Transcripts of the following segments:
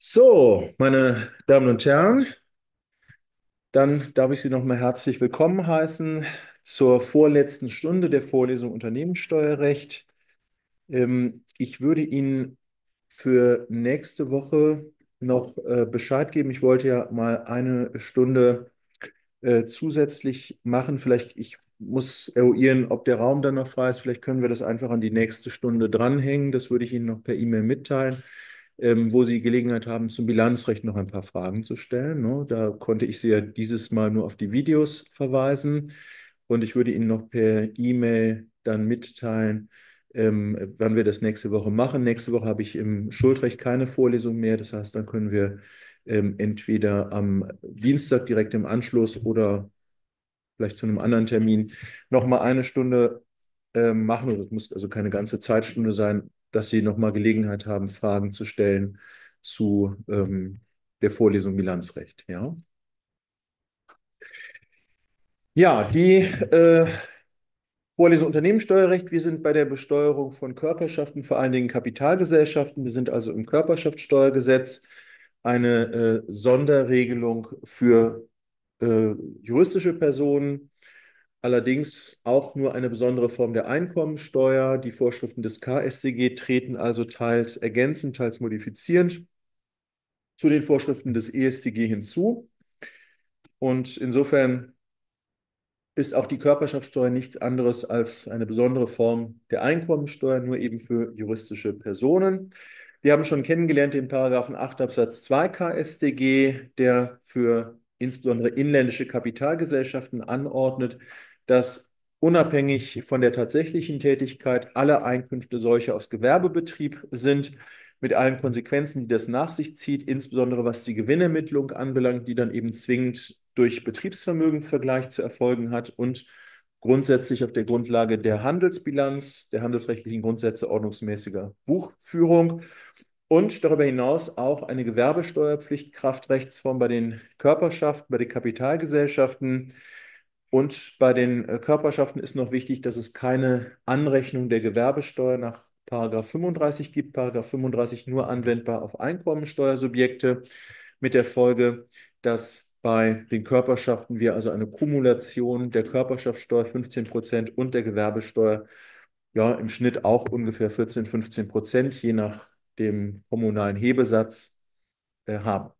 So, meine Damen und Herren, dann darf ich Sie nochmal herzlich willkommen heißen zur vorletzten Stunde der Vorlesung Unternehmenssteuerrecht. Ich würde Ihnen für nächste Woche noch Bescheid geben. Ich wollte ja mal eine Stunde zusätzlich machen. Vielleicht, ich muss eruieren, ob der Raum dann noch frei ist. Vielleicht können wir das einfach an die nächste Stunde dranhängen. Das würde ich Ihnen noch per E-Mail mitteilen, wo Sie Gelegenheit haben, zum Bilanzrecht noch ein paar Fragen zu stellen. Ne? Da konnte ich Sie ja dieses Mal nur auf die Videos verweisen. Und ich würde Ihnen noch per E-Mail dann mitteilen, wann wir das nächste Woche machen. Nächste Woche habe ich im Schuldrecht keine Vorlesung mehr. Das heißt, dann können wir entweder am Dienstag direkt im Anschluss oder vielleicht zu einem anderen Termin nochmal eine Stunde machen. Und das muss also keine ganze Zeitstunde sein, dass Sie nochmal Gelegenheit haben, Fragen zu stellen zu der Vorlesung Bilanzrecht. Ja, ja, die Vorlesung Unternehmenssteuerrecht. Wir sind bei der Besteuerung von Körperschaften, vor allen Dingen Kapitalgesellschaften. Wir sind also im Körperschaftsteuergesetz, eine Sonderregelung für juristische Personen, allerdings auch nur eine besondere Form der Einkommensteuer. Die Vorschriften des KStG treten also teils ergänzend, teils modifizierend zu den Vorschriften des EStG hinzu. Und insofern ist auch die Körperschaftsteuer nichts anderes als eine besondere Form der Einkommensteuer, nur eben für juristische Personen. Wir haben schon kennengelernt den Paragraphen 8 Absatz 2 KStG, der für insbesondere inländische Kapitalgesellschaften anordnet, dass unabhängig von der tatsächlichen Tätigkeit alle Einkünfte solche aus Gewerbebetrieb sind, mit allen Konsequenzen, die das nach sich zieht, insbesondere was die Gewinnermittlung anbelangt, die dann eben zwingend durch Betriebsvermögensvergleich zu erfolgen hat und grundsätzlich auf der Grundlage der Handelsbilanz, der handelsrechtlichen Grundsätze ordnungsmäßiger Buchführung und darüber hinaus auch eine Gewerbesteuerpflicht Kraftrechtsform bei den Körperschaften, bei den Kapitalgesellschaften. Und bei den Körperschaften ist noch wichtig, dass es keine Anrechnung der Gewerbesteuer nach Paragraph 35 gibt. Paragraph 35 nur anwendbar auf Einkommensteuersubjekte, mit der Folge, dass bei den Körperschaften wir also eine Kumulation der Körperschaftssteuer 15% und der Gewerbesteuer ja im Schnitt auch ungefähr 14, 15%, je nach dem kommunalen Hebesatz haben.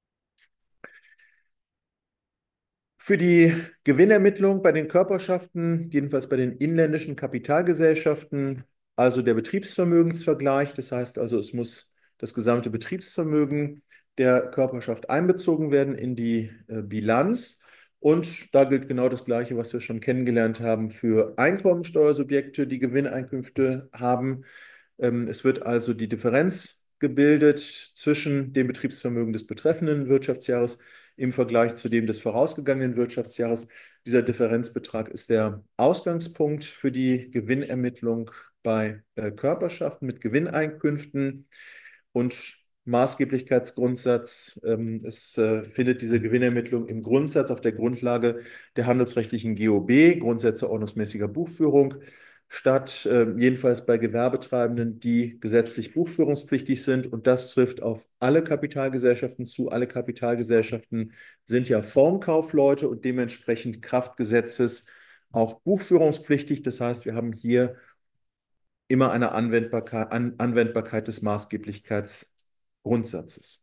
Für die Gewinnermittlung bei den Körperschaften, jedenfalls bei den inländischen Kapitalgesellschaften, also der Betriebsvermögensvergleich, das heißt also, es muss das gesamte Betriebsvermögen der Körperschaft einbezogen werden in die Bilanz. Und da gilt genau das Gleiche, was wir schon kennengelernt haben für Einkommensteuersubjekte, die Gewinneinkünfte haben. Es wird also die Differenz gebildet zwischen dem Betriebsvermögen des betreffenden Wirtschaftsjahres im Vergleich zu dem des vorausgegangenen Wirtschaftsjahres. Dieser Differenzbetrag ist der Ausgangspunkt für die Gewinnermittlung bei Körperschaften mit Gewinneinkünften und Maßgeblichkeitsgrundsatz. Es findet diese Gewinnermittlung im Grundsatz auf der Grundlage der handelsrechtlichen GOB, Grundsätze ordnungsmäßiger Buchführung, statt, jedenfalls bei Gewerbetreibenden, die gesetzlich buchführungspflichtig sind. Und das trifft auf alle Kapitalgesellschaften zu. Alle Kapitalgesellschaften sind ja Formkaufleute und dementsprechend Kraftgesetzes auch buchführungspflichtig. Das heißt, wir haben hier immer eine Anwendbarkeit des Maßgeblichkeitsgrundsatzes.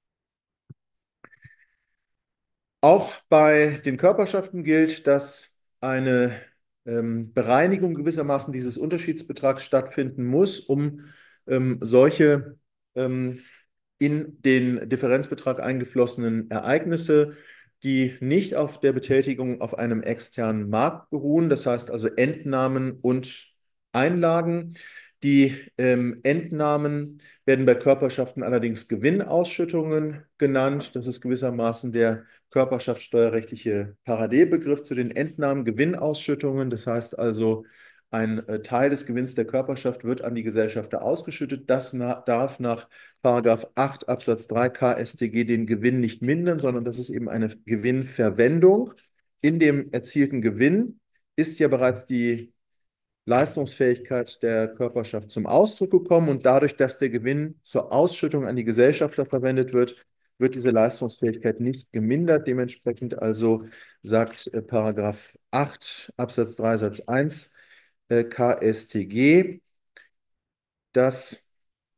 Auch bei den Körperschaften gilt, dass eine Bereinigung gewissermaßen dieses Unterschiedsbetrags stattfinden muss, um solche in den Differenzbetrag eingeflossenen Ereignisse, die nicht auf der Betätigung auf einem externen Markt beruhen, das heißt also Entnahmen und Einlagen. Die Entnahmen werden bei Körperschaften allerdings Gewinnausschüttungen genannt. Das ist gewissermaßen der körperschaftssteuerrechtliche Parallelbegriff zu den Entnahmen, Gewinnausschüttungen. Das heißt also, ein Teil des Gewinns der Körperschaft wird an die Gesellschafter ausgeschüttet. Das darf nach Paragraph 8 Absatz 3 KStG den Gewinn nicht mindern, sondern das ist eben eine Gewinnverwendung. In dem erzielten Gewinn ist ja bereits die Leistungsfähigkeit der Körperschaft zum Ausdruck gekommen und dadurch, dass der Gewinn zur Ausschüttung an die Gesellschafter verwendet wird, wird diese Leistungsfähigkeit nicht gemindert. Dementsprechend also sagt Paragraph 8 Absatz 3 Satz 1 KStG, dass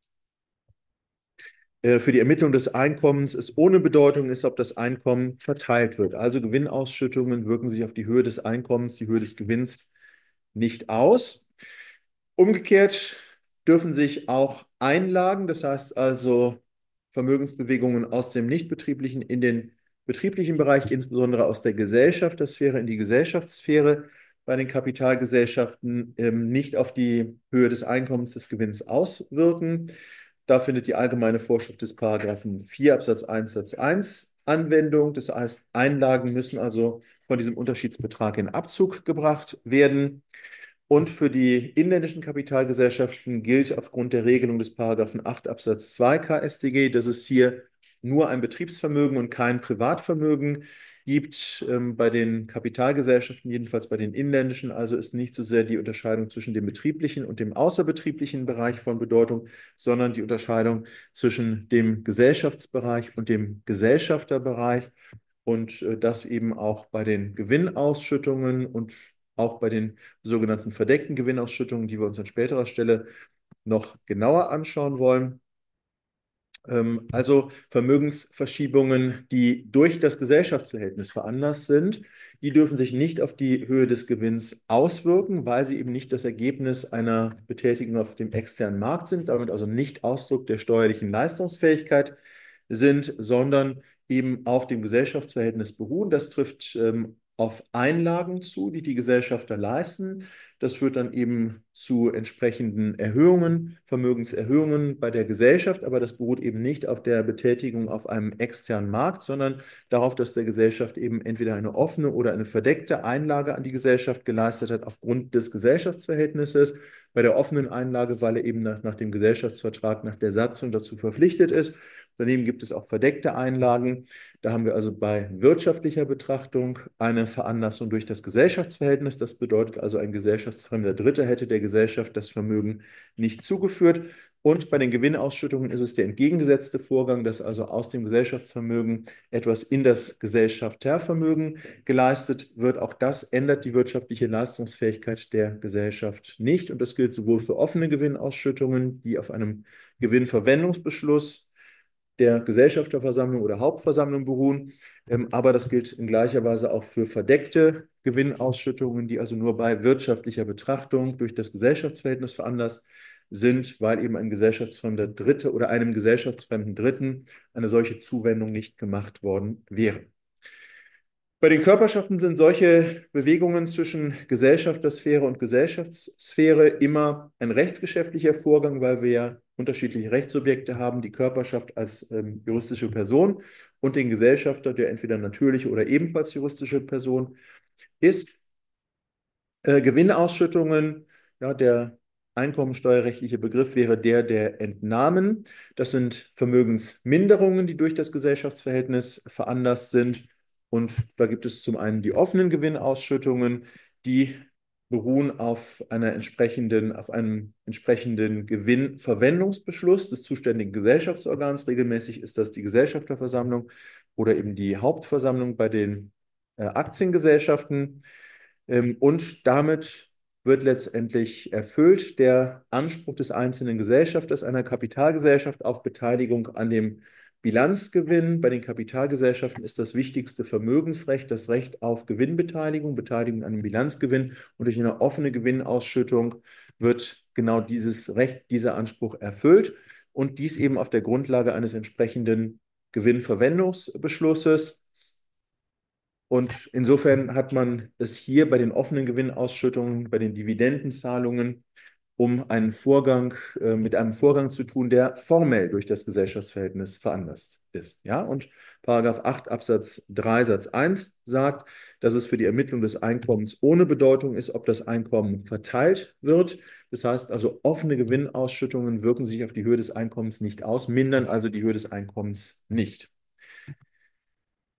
für die Ermittlung des Einkommens es ohne Bedeutung ist, ob das Einkommen verteilt wird. Also Gewinnausschüttungen wirken sich auf die Höhe des Einkommens, die Höhe des Gewinns nicht aus. Umgekehrt dürfen sich auch Einlagen, das heißt also Vermögensbewegungen aus dem nichtbetrieblichen in den betrieblichen Bereich, insbesondere aus der Gesellschaftersphäre in die Gesellschaftssphäre, bei den Kapitalgesellschaften nicht auf die Höhe des Einkommens des Gewinns auswirken. Da findet die allgemeine Vorschrift des Paragraphen 4 Absatz 1 Satz 1 Anwendung. Das heißt, Einlagen müssen also von diesem Unterschiedsbetrag in Abzug gebracht werden. Und für die inländischen Kapitalgesellschaften gilt aufgrund der Regelung des Paragraphen 8 Absatz 2 KStG, dass es hier nur ein Betriebsvermögen und kein Privatvermögen gibt. Bei den Kapitalgesellschaften, jedenfalls bei den inländischen, also ist nicht so sehr die Unterscheidung zwischen dem betrieblichen und dem außerbetrieblichen Bereich von Bedeutung, sondern die Unterscheidung zwischen dem Gesellschaftsbereich und dem Gesellschafterbereich. Und das eben auch bei den Gewinnausschüttungen und auch bei den sogenannten verdeckten Gewinnausschüttungen, die wir uns an späterer Stelle noch genauer anschauen wollen. Also Vermögensverschiebungen, die durch das Gesellschaftsverhältnis veranlasst sind, die dürfen sich nicht auf die Höhe des Gewinns auswirken, weil sie eben nicht das Ergebnis einer Betätigung auf dem externen Markt sind, damit also nicht Ausdruck der steuerlichen Leistungsfähigkeit sind, sondern eben auf dem Gesellschaftsverhältnis beruhen. Das trifft auf Einlagen zu, die die Gesellschafter leisten. Das führt dann eben zu entsprechenden Erhöhungen, Vermögenserhöhungen bei der Gesellschaft, aber das beruht eben nicht auf der Betätigung auf einem externen Markt, sondern darauf, dass der Gesellschaft eben entweder eine offene oder eine verdeckte Einlage an die Gesellschaft geleistet hat aufgrund des Gesellschaftsverhältnisses. Bei der offenen Einlage, weil er eben nach dem Gesellschaftsvertrag, nach der Satzung dazu verpflichtet ist. Daneben gibt es auch verdeckte Einlagen. Da haben wir also bei wirtschaftlicher Betrachtung eine Veranlassung durch das Gesellschaftsverhältnis. Das bedeutet also, ein gesellschaftsfremder Dritter hätte der Gesellschaft das Vermögen nicht zugeführt. Und bei den Gewinnausschüttungen ist es der entgegengesetzte Vorgang, dass also aus dem Gesellschaftsvermögen etwas in das Gesellschaftervermögen geleistet wird. Auch das ändert die wirtschaftliche Leistungsfähigkeit der Gesellschaft nicht. Und das gilt sowohl für offene Gewinnausschüttungen, die auf einem Gewinnverwendungsbeschluss der Gesellschafterversammlung oder Hauptversammlung beruhen. Aber das gilt in gleicher Weise auch für verdeckte Gewinnausschüttungen, die also nur bei wirtschaftlicher Betrachtung durch das Gesellschaftsverhältnis veranlasst sind, weil eben ein gesellschaftsfremder Dritter oder einem gesellschaftsfremden Dritten eine solche Zuwendung nicht gemacht worden wäre. Bei den Körperschaften sind solche Bewegungen zwischen Gesellschaftersphäre und Gesellschaftssphäre immer ein rechtsgeschäftlicher Vorgang, weil wir ja unterschiedliche Rechtssubjekte haben, die Körperschaft als juristische Person und den Gesellschafter, der entweder natürliche oder ebenfalls juristische Person ist. Gewinnausschüttungen, ja, der einkommensteuerrechtliche Begriff wäre der der Entnahmen. Das sind Vermögensminderungen, die durch das Gesellschaftsverhältnis veranlasst sind. Und da gibt es zum einen die offenen Gewinnausschüttungen, die beruhen auf auf einem entsprechenden Gewinnverwendungsbeschluss des zuständigen Gesellschaftsorgans. Regelmäßig ist das die Gesellschafterversammlung oder eben die Hauptversammlung bei den Aktiengesellschaften. Und damit wird letztendlich erfüllt der Anspruch des einzelnen Gesellschafters einer Kapitalgesellschaft auf Beteiligung an dem Bilanzgewinn. Bei den Kapitalgesellschaften ist das wichtigste Vermögensrecht das Recht auf Gewinnbeteiligung, Beteiligung an dem Bilanzgewinn. Und durch eine offene Gewinnausschüttung wird genau dieses Recht, dieser Anspruch erfüllt. Und dies eben auf der Grundlage eines entsprechenden Gewinnverwendungsbeschlusses. Und insofern hat man es hier bei den offenen Gewinnausschüttungen, bei den Dividendenzahlungen mit einem Vorgang zu tun, der formell durch das Gesellschaftsverhältnis veranlasst ist. Ja? Und Paragraph 8 Absatz 3 Satz 1 sagt, dass es für die Ermittlung des Einkommens ohne Bedeutung ist, ob das Einkommen verteilt wird. Das heißt also, offene Gewinnausschüttungen wirken sich auf die Höhe des Einkommens nicht aus, mindern also die Höhe des Einkommens nicht.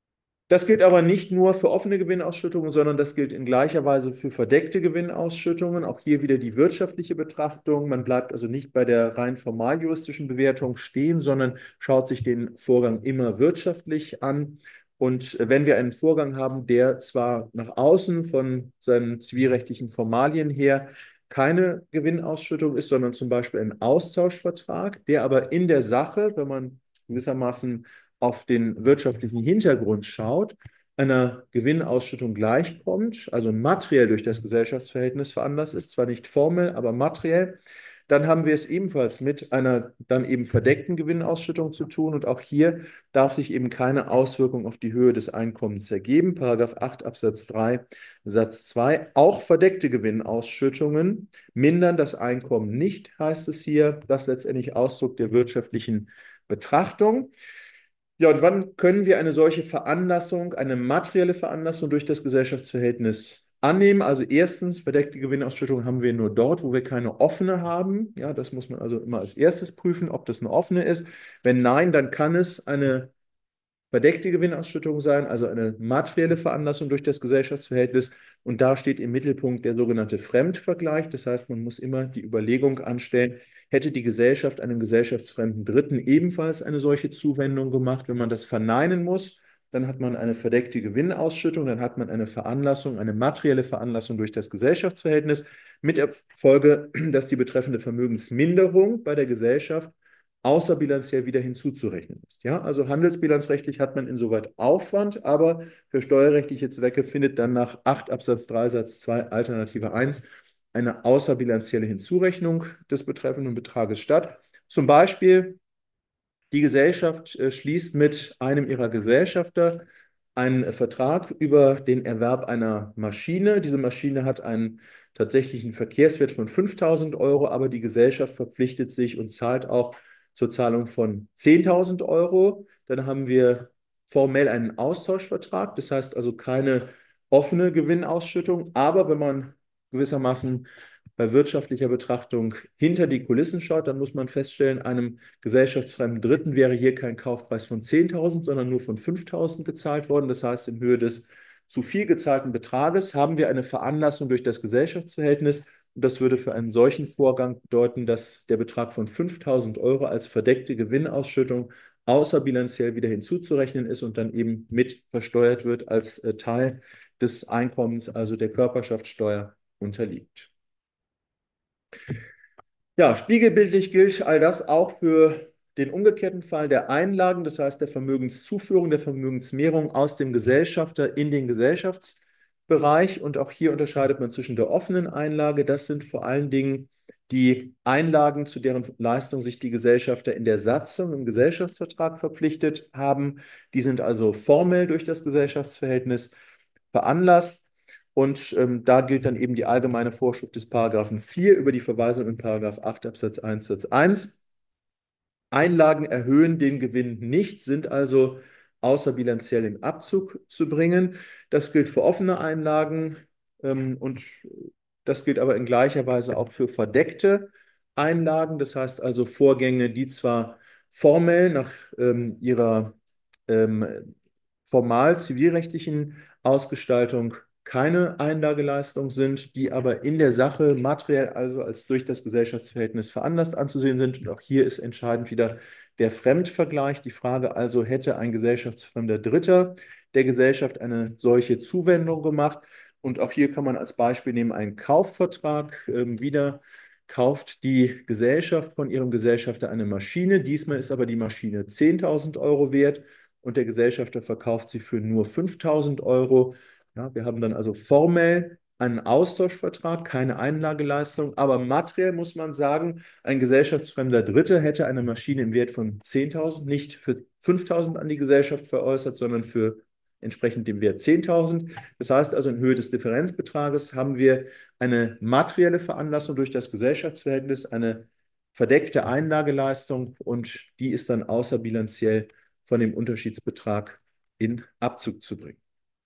Das gilt aber nicht nur für offene Gewinnausschüttungen, sondern das gilt in gleicher Weise für verdeckte Gewinnausschüttungen. Auch hier wieder die wirtschaftliche Betrachtung. Man bleibt also nicht bei der rein formaljuristischen Bewertung stehen, sondern schaut sich den Vorgang immer wirtschaftlich an. Und wenn wir einen Vorgang haben, der zwar nach außen von seinen zivilrechtlichen Formalien her keine Gewinnausschüttung ist, sondern zum Beispiel ein Austauschvertrag, der aber in der Sache, wenn man gewissermaßen auf den wirtschaftlichen Hintergrund schaut, einer Gewinnausschüttung gleichkommt, also materiell durch das Gesellschaftsverhältnis veranlasst ist, zwar nicht formell, aber materiell, dann haben wir es ebenfalls mit einer dann eben verdeckten Gewinnausschüttung zu tun. Und auch hier darf sich eben keine Auswirkung auf die Höhe des Einkommens ergeben. Paragraph 8 Absatz 3 Satz 2. Auch verdeckte Gewinnausschüttungen mindern das Einkommen nicht, heißt es hier. Das ist letztendlich Ausdruck der wirtschaftlichen Betrachtung. Ja, und wann können wir eine solche Veranlassung, eine materielle Veranlassung durch das Gesellschaftsverhältnis annehmen? Also erstens, verdeckte Gewinnausschüttung haben wir nur dort, wo wir keine offene haben. Ja, das muss man also immer als erstes prüfen, ob das eine offene ist. Wenn nein, dann kann es eine verdeckte Gewinnausschüttung sein, also eine materielle Veranlassung durch das Gesellschaftsverhältnis. Und da steht im Mittelpunkt der sogenannte Fremdvergleich. Das heißt, man muss immer die Überlegung anstellen, hätte die Gesellschaft einem gesellschaftsfremden Dritten ebenfalls eine solche Zuwendung gemacht? Wenn man das verneinen muss, dann hat man eine verdeckte Gewinnausschüttung, dann hat man eine Veranlassung, eine materielle Veranlassung durch das Gesellschaftsverhältnis mit der Folge, dass die betreffende Vermögensminderung bei der Gesellschaft außerbilanziell wieder hinzuzurechnen ist. Ja, also handelsbilanzrechtlich hat man insoweit Aufwand, aber für steuerrechtliche Zwecke findet dann nach 8 Absatz 3 Satz 2 Alternative 1 eine außerbilanzielle Hinzurechnung des betreffenden Betrages statt. Zum Beispiel die Gesellschaft schließt mit einem ihrer Gesellschafter einen Vertrag über den Erwerb einer Maschine. Diese Maschine hat einen tatsächlichen Verkehrswert von 5.000 Euro, aber die Gesellschaft verpflichtet sich und zahlt auch zur Zahlung von 10.000 Euro. Dann haben wir formell einen Austauschvertrag, das heißt also keine offene Gewinnausschüttung, aber wenn man gewissermaßen bei wirtschaftlicher Betrachtung hinter die Kulissen schaut, dann muss man feststellen, einem gesellschaftsfremden Dritten wäre hier kein Kaufpreis von 10.000, sondern nur von 5.000 gezahlt worden. Das heißt, in Höhe des zu viel gezahlten Betrages haben wir eine Veranlassung durch das Gesellschaftsverhältnis. Und das würde für einen solchen Vorgang bedeuten, dass der Betrag von 5.000 Euro als verdeckte Gewinnausschüttung außerbilanziell wieder hinzuzurechnen ist und dann eben mit versteuert wird als Teil des Einkommens, also der Körperschaftssteuer unterliegt. Ja, spiegelbildlich gilt all das auch für den umgekehrten Fall der Einlagen, das heißt der Vermögenszuführung, der Vermögensmehrung aus dem Gesellschafter in den Gesellschaftsbereich. Und auch hier unterscheidet man zwischen der offenen Einlage, das sind vor allen Dingen die Einlagen, zu deren Leistung sich die Gesellschafter in der Satzung im Gesellschaftsvertrag verpflichtet haben. Die sind also formell durch das Gesellschaftsverhältnis veranlasst. Und da gilt dann eben die allgemeine Vorschrift des Paragraphen 4 über die Verweisung in Paragraph 8 Absatz 1 Satz 1. Einlagen erhöhen den Gewinn nicht, sind also außerbilanziell in Abzug zu bringen. Das gilt für offene Einlagen und das gilt aber in gleicher Weise auch für verdeckte Einlagen. Das heißt also Vorgänge, die zwar formell nach ihrer formal zivilrechtlichen Ausgestaltung keine Einlageleistung sind, die aber in der Sache materiell also als durch das Gesellschaftsverhältnis veranlasst anzusehen sind. Und auch hier ist entscheidend wieder der Fremdvergleich. Die Frage also, hätte ein gesellschaftsfremder Dritter der Gesellschaft eine solche Zuwendung gemacht? Und auch hier kann man als Beispiel nehmen einen Kaufvertrag. Wieder kauft die Gesellschaft von ihrem Gesellschafter eine Maschine. Diesmal ist aber die Maschine 10.000 Euro wert und der Gesellschafter verkauft sie für nur 5.000 Euro. Ja, wir haben dann also formell einen Austauschvertrag, keine Einlageleistung, aber materiell muss man sagen, ein gesellschaftsfremder Dritter hätte eine Maschine im Wert von 10.000 nicht für 5.000 an die Gesellschaft veräußert, sondern für entsprechend dem Wert 10.000. Das heißt also, in Höhe des Differenzbetrages haben wir eine materielle Veranlassung durch das Gesellschaftsverhältnis, eine verdeckte Einlageleistung und die ist dann außerbilanziell von dem Unterschiedsbetrag in Abzug zu bringen.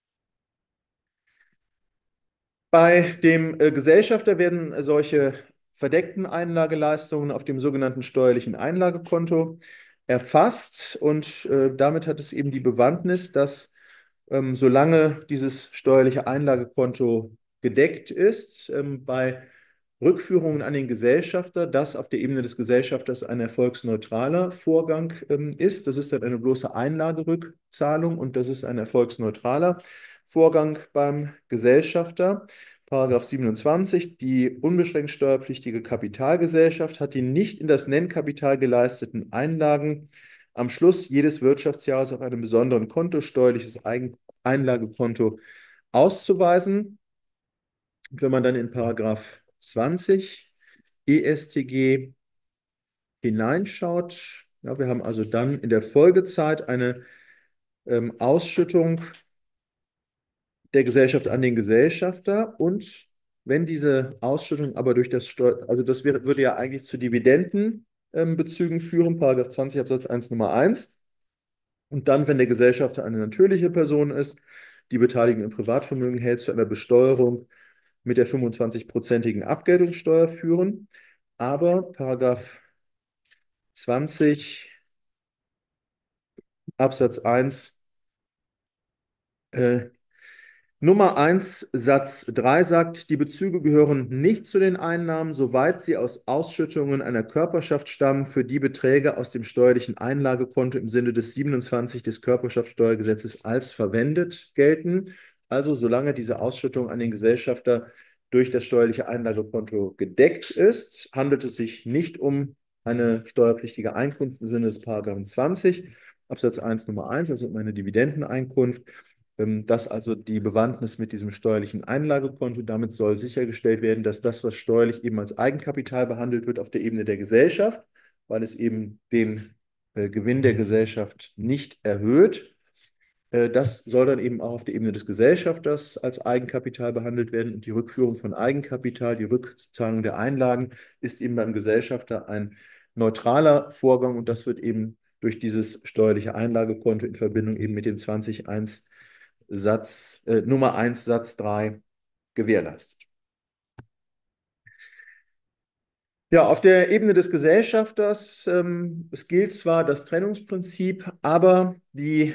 Bei dem Gesellschafter werden solche verdeckten Einlageleistungen auf dem sogenannten steuerlichen Einlagekonto erfasst und damit hat es eben die Bewandtnis, dass solange dieses steuerliche Einlagekonto gedeckt ist, bei Rückführungen an den Gesellschafter, das auf der Ebene des Gesellschafters ein erfolgsneutraler Vorgang ist. Das ist dann eine bloße Einlagerückzahlung und das ist ein erfolgsneutraler Vorgang beim Gesellschafter. Paragraph 27, die unbeschränkt steuerpflichtige Kapitalgesellschaft hat die nicht in das Nennkapital geleisteten Einlagen am Schluss jedes Wirtschaftsjahres auf einem besonderen Konto, steuerliches Einlagekonto, auszuweisen. Und wenn man dann in Paragraph 20 EStG hineinschaut, ja, wir haben also dann in der Folgezeit eine Ausschüttung der Gesellschaft an den Gesellschafter und wenn diese Ausschüttung aber durch das also das würde ja eigentlich zu Dividendenbezügen führen, Paragraph 20 Absatz 1 Nummer 1. Und dann, wenn der Gesellschafter eine natürliche Person ist, die Beteiligung im Privatvermögen hält, zu einer Besteuerung mit der 25-prozentigen Abgeltungssteuer führen. Aber Paragraph 20 Absatz 1 Nummer 1 Satz 3 sagt, die Bezüge gehören nicht zu den Einnahmen, soweit sie aus Ausschüttungen einer Körperschaft stammen, für die Beträge aus dem steuerlichen Einlagekonto im Sinne des 27 des Körperschaftsteuergesetzes als verwendet gelten. Also solange diese Ausschüttung an den Gesellschafter durch das steuerliche Einlagekonto gedeckt ist, handelt es sich nicht um eine steuerpflichtige Einkunft im Sinne des Paragraphen 20 Absatz 1 Nummer 1, also um eine Dividendeneinkunft. Das also die Bewandtnis mit diesem steuerlichen Einlagekonto. Damit soll sichergestellt werden, dass das, was steuerlich eben als Eigenkapital behandelt wird auf der Ebene der Gesellschaft, weil es eben den Gewinn der Gesellschaft nicht erhöht, das soll dann eben auch auf der Ebene des Gesellschafters als Eigenkapital behandelt werden. Und die Rückführung von Eigenkapital, die Rückzahlung der Einlagen ist eben beim Gesellschafter ein neutraler Vorgang und das wird eben durch dieses steuerliche Einlagekonto in Verbindung eben mit dem 20.1 Nummer 1 Satz 3 gewährleistet. Ja, auf der Ebene des Gesellschafters, es gilt zwar das Trennungsprinzip, aber die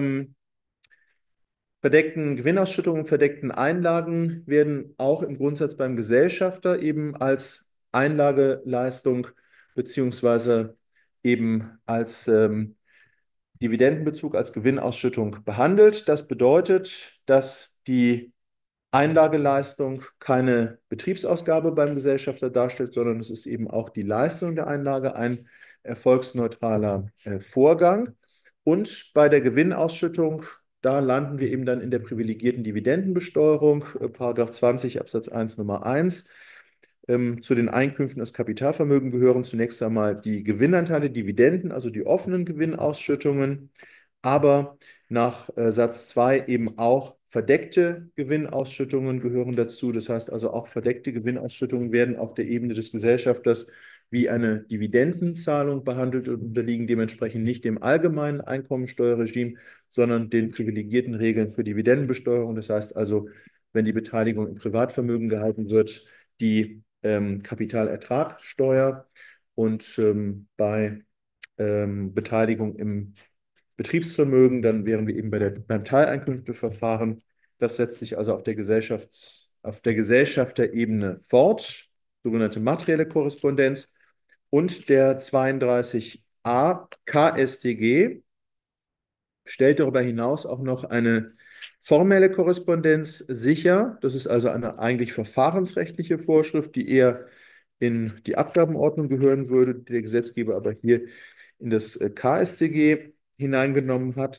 verdeckten Gewinnausschüttungen, verdeckten Einlagen werden auch im Grundsatz beim Gesellschafter eben als Einlageleistung beziehungsweise eben als Dividendenbezug, als Gewinnausschüttung behandelt. Das bedeutet, dass die Einlageleistung keine Betriebsausgabe beim Gesellschafter darstellt, sondern es ist eben auch die Leistung der Einlage ein erfolgsneutraler Vorgang. Und bei der Gewinnausschüttung, da landen wir eben dann in der privilegierten Dividendenbesteuerung, Paragraph 20 Absatz 1 Nummer 1. Zu den Einkünften des Kapitalvermögens gehören zunächst einmal die Gewinnanteile, Dividenden, also die offenen Gewinnausschüttungen, aber nach Satz 2 eben auch verdeckte Gewinnausschüttungen gehören dazu. Das heißt also auch verdeckte Gewinnausschüttungen werden auf der Ebene des Gesellschafters wie eine Dividendenzahlung behandelt und unterliegen dementsprechend nicht dem allgemeinen Einkommensteuerregime, sondern den privilegierten Regeln für Dividendenbesteuerung. Das heißt also, wenn die Beteiligung im Privatvermögen gehalten wird, die Kapitalertragssteuer und bei Beteiligung im Betriebsvermögen, dann wären wir eben beim Teileinkünfteverfahren. Das setzt sich also auf der Gesellschafterebene fort, sogenannte materielle Korrespondenz. Und der 32a KStG stellt darüber hinaus auch noch eine formelle Korrespondenz sicher. Das ist also eine eigentlich verfahrensrechtliche Vorschrift, die eher in die Abgabenordnung gehören würde, die der Gesetzgeber aber hier in das KStG hineingenommen hat.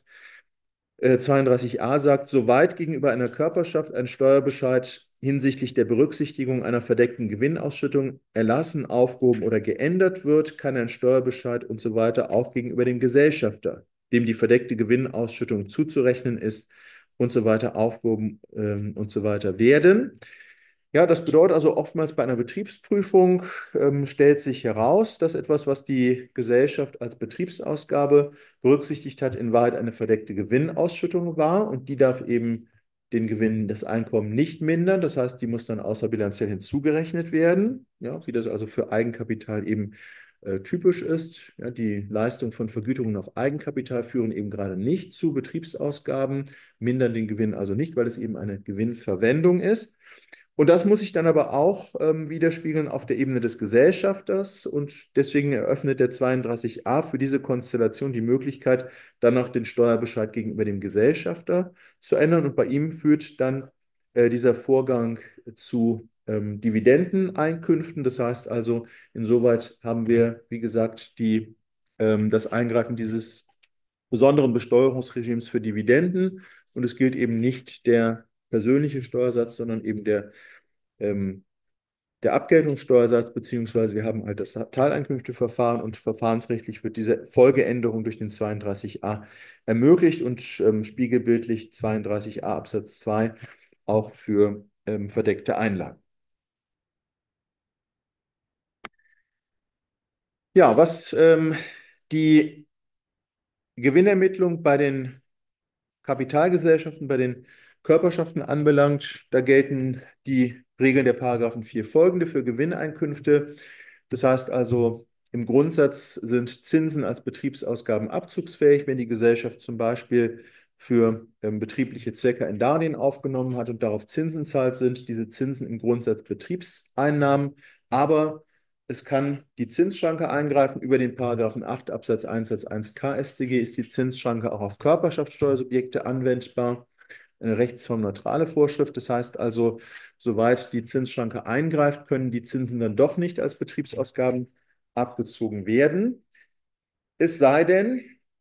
32a sagt, soweit gegenüber einer Körperschaft ein Steuerbescheid hinsichtlich der Berücksichtigung einer verdeckten Gewinnausschüttung erlassen, aufgehoben oder geändert wird, kann ein Steuerbescheid und so weiter auch gegenüber dem Gesellschafter, dem die verdeckte Gewinnausschüttung zuzurechnen ist und so weiter aufgehoben und so weiter werden. Ja, das bedeutet also oftmals bei einer Betriebsprüfung stellt sich heraus, dass etwas, was die Gesellschaft als Betriebsausgabe berücksichtigt hat, in Wahrheit eine verdeckte Gewinnausschüttung war und die darf eben den Gewinn, das Einkommen nicht mindern. Das heißt, die muss dann außerbilanziell hinzugerechnet werden, ja, wie das also für Eigenkapital eben typisch ist. Ja, die Leistung von Vergütungen auf Eigenkapital führen eben gerade nicht zu Betriebsausgaben, mindern den Gewinn also nicht, weil es eben eine Gewinnverwendung ist. Und das muss sich dann aber auch widerspiegeln auf der Ebene des Gesellschafters. Und deswegen eröffnet der 32a für diese Konstellation die Möglichkeit, dann auch den Steuerbescheid gegenüber dem Gesellschafter zu ändern. Und bei ihm führt dann dieser Vorgang zu Dividendeneinkünften. Das heißt also, insoweit haben wir, wie gesagt, das Eingreifen dieses besonderen Besteuerungsregimes für Dividenden. Und es gilt eben nicht der persönliche Steuersatz, sondern eben ähm, der Abgeltungssteuersatz, beziehungsweise wir haben halt das Teileinkünfteverfahren und verfahrensrechtlich wird diese Folgeänderung durch den 32a ermöglicht und spiegelbildlich 32a Absatz 2 auch für verdeckte Einlagen. Ja, was die Gewinnermittlung bei den Kapitalgesellschaften, bei den Körperschaften anbelangt, da gelten die Regeln der Paragraphen 4 folgende für Gewinneinkünfte. Das heißt also, im Grundsatz sind Zinsen als Betriebsausgaben abzugsfähig, wenn die Gesellschaft zum Beispiel für betriebliche Zwecke ein Darlehen aufgenommen hat und darauf Zinsen zahlt, sind diese Zinsen im Grundsatz Betriebseinnahmen, aber es kann die Zinsschranke eingreifen. Über den Paragraphen 8 Absatz 1 Satz 1 KStG ist die Zinsschranke auch auf Körperschaftssteuersubjekte anwendbar. Eine rechtsformneutrale Vorschrift. Das heißt also, soweit die Zinsschranke eingreift, können die Zinsen dann doch nicht als Betriebsausgaben abgezogen werden. Es sei denn,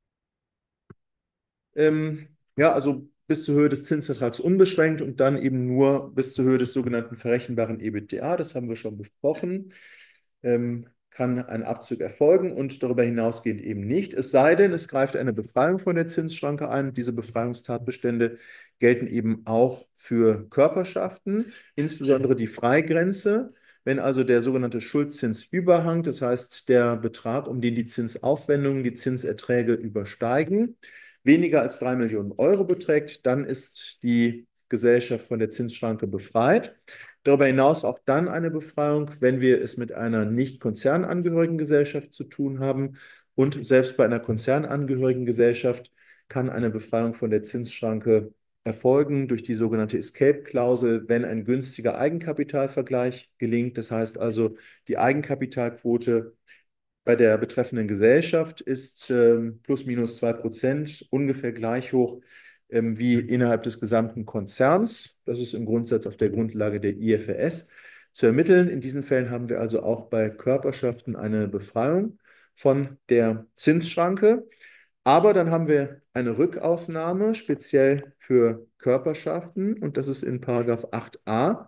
ja, also bis zur Höhe des Zinsertrags unbeschränkt und dann eben nur bis zur Höhe des sogenannten verrechenbaren EBITDA. Das haben wir schon besprochen. Kann ein Abzug erfolgen und darüber hinausgehend eben nicht. Es sei denn, es greift eine Befreiung von der Zinsschranke ein. Diese Befreiungstatbestände gelten eben auch für Körperschaften, insbesondere die Freigrenze. Wenn also der sogenannte Schuldzinsüberhang, das heißt der Betrag, um den die Zinsaufwendungen, die Zinserträge übersteigen, weniger als 3 Millionen Euro beträgt, dann ist die Gesellschaft von der Zinsschranke befreit. Darüber hinaus auch dann eine Befreiung, wenn wir es mit einer nicht konzernangehörigen Gesellschaft zu tun haben. Und selbst bei einer konzernangehörigen Gesellschaft kann eine Befreiung von der Zinsschranke erfolgen durch die sogenannte Escape-Klausel, wenn ein günstiger Eigenkapitalvergleich gelingt. Das heißt also, die Eigenkapitalquote bei der betreffenden Gesellschaft ist plus minus 2% ungefähr gleich hoch wie innerhalb des gesamten Konzerns. Das ist im Grundsatz auf der Grundlage der IFRS zu ermitteln. In diesen Fällen haben wir also auch bei Körperschaften eine Befreiung von der Zinsschranke. Aber dann haben wir eine Rückausnahme speziell für Körperschaften und das ist in Paragraph 8a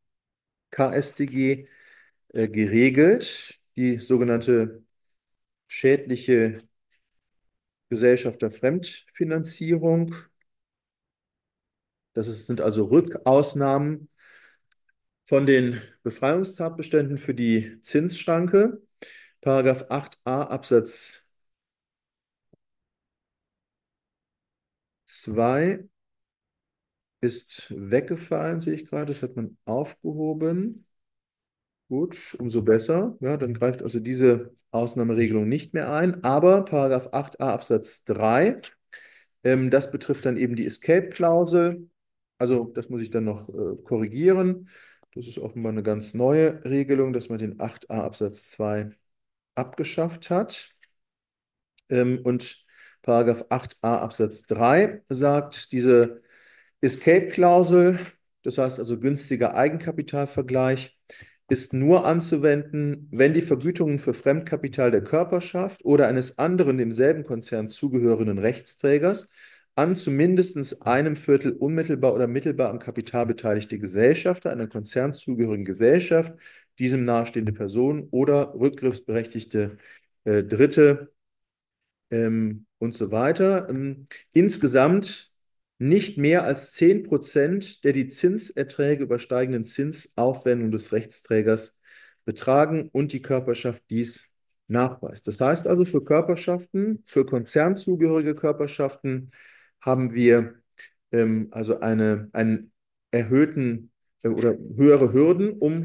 KStG geregelt, die sogenannte schädliche Gesellschafterfremdfinanzierung. Sind also Rückausnahmen von den Befreiungstatbeständen für die Zinsschranke. Paragraph 8a Absatz 2 ist weggefallen, sehe ich gerade. Das hat man aufgehoben. Gut, umso besser. Ja, dann greift also diese Ausnahmeregelung nicht mehr ein. Aber Paragraph 8a Absatz 3, das betrifft dann eben die Escape-Klausel. Also das muss ich dann noch korrigieren. Das ist offenbar eine ganz neue Regelung, dass man den 8a Absatz 2 abgeschafft hat. Und Paragraph 8a Absatz 3 sagt, diese Escape-Klausel, das heißt also günstiger Eigenkapitalvergleich, ist nur anzuwenden, wenn die Vergütungen für Fremdkapital der Körperschaft oder eines anderen demselben Konzern zugehörenden Rechtsträgers an zumindest einem Viertel unmittelbar oder mittelbar am Kapital beteiligte Gesellschafter, einer konzernzugehörigen Gesellschaft, diesem nahestehende Personen oder rückgriffsberechtigte Dritte und so weiter. Insgesamt nicht mehr als 10% der die Zinserträge übersteigenden Zinsaufwendungen des Rechtsträgers betragen und die Körperschaft dies nachweist. Das heißt also, für Körperschaften, für konzernzugehörige Körperschaften haben wir also einen erhöhten oder höhere Hürden, um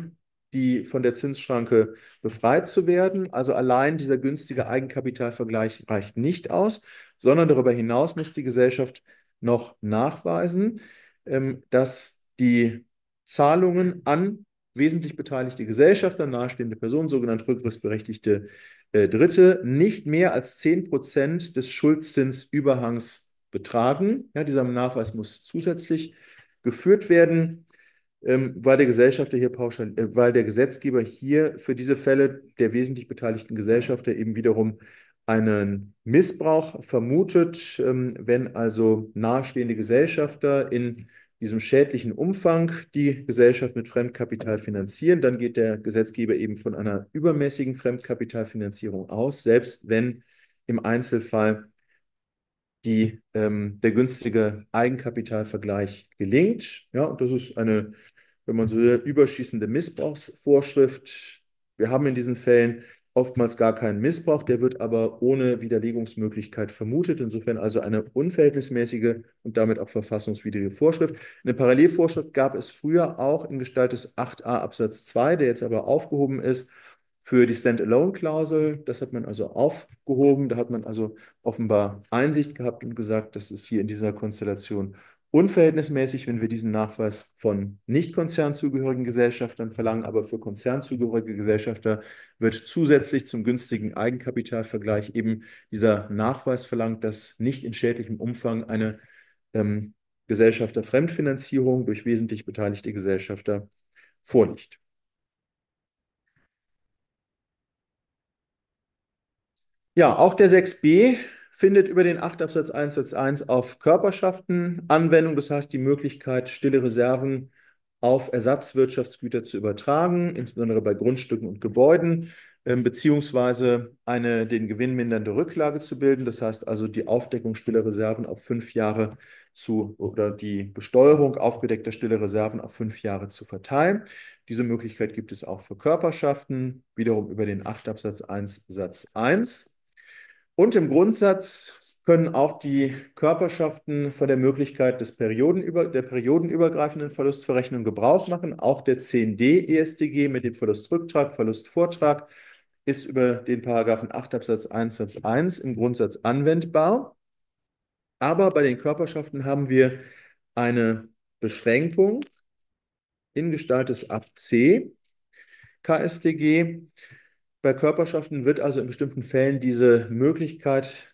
die von der Zinsschranke befreit zu werden. Also allein dieser günstige Eigenkapitalvergleich reicht nicht aus, sondern darüber hinaus muss die Gesellschaft noch nachweisen, dass die Zahlungen an wesentlich beteiligte Gesellschafter, nahestehende Personen, sogenannte rücktrittsberechtigte Dritte, nicht mehr als 10% des Schuldzinsüberhangs betragen. Ja, dieser Nachweis muss zusätzlich geführt werden, weil der Gesellschafter hier weil der Gesetzgeber hier für diese Fälle der wesentlich beteiligten Gesellschafter eben wiederum einen Missbrauch vermutet, wenn also nahestehende Gesellschafter in diesem schädlichen Umfang die Gesellschaft mit Fremdkapital finanzieren, dann geht der Gesetzgeber eben von einer übermäßigen Fremdkapitalfinanzierung aus, selbst wenn im Einzelfall der günstige Eigenkapitalvergleich gelingt. Ja, und das ist eine, wenn man so will, überschießende Missbrauchsvorschrift. Wir haben in diesen Fällen oftmals gar keinen Missbrauch, der wird aber ohne Widerlegungsmöglichkeit vermutet. Insofern also eine unverhältnismäßige und damit auch verfassungswidrige Vorschrift. Eine Parallelvorschrift gab es früher auch in Gestalt des 8a Absatz 2, der jetzt aber aufgehoben ist für die Stand-alone-Klausel. Das hat man also aufgehoben. Da hat man also offenbar Einsicht gehabt und gesagt, das ist hier in dieser Konstellation unverhältnismäßig, wenn wir diesen Nachweis von nicht konzernzugehörigen Gesellschaftern verlangen, aber für konzernzugehörige Gesellschafter wird zusätzlich zum günstigen Eigenkapitalvergleich eben dieser Nachweis verlangt, dass nicht in schädlichem Umfang eine Gesellschafterfremdfinanzierung durch wesentlich beteiligte Gesellschafter vorliegt. Ja, auch der 6b findet über den 8 Absatz 1 Satz 1 auf Körperschaften Anwendung. Das heißt, die Möglichkeit, stille Reserven auf Ersatzwirtschaftsgüter zu übertragen, insbesondere bei Grundstücken und Gebäuden, beziehungsweise eine den Gewinn mindernde Rücklage zu bilden. Das heißt also, die Aufdeckung stiller Reserven auf 5 Jahre oder die Besteuerung aufgedeckter stiller Reserven auf 5 Jahre zu verteilen. Diese Möglichkeit gibt es auch für Körperschaften, wiederum über den 8 Absatz 1 Satz 1. Und im Grundsatz können auch die Körperschaften von der Möglichkeit der periodenübergreifenden Verlustverrechnung Gebrauch machen. Auch der 10d EStG mit dem Verlustrücktrag, Verlustvortrag ist über den Paragraphen 8 Absatz 1 Satz 1 im Grundsatz anwendbar. Aber bei den Körperschaften haben wir eine Beschränkung in Gestalt des Ab C KStG. Bei Körperschaften wird also in bestimmten Fällen diese Möglichkeit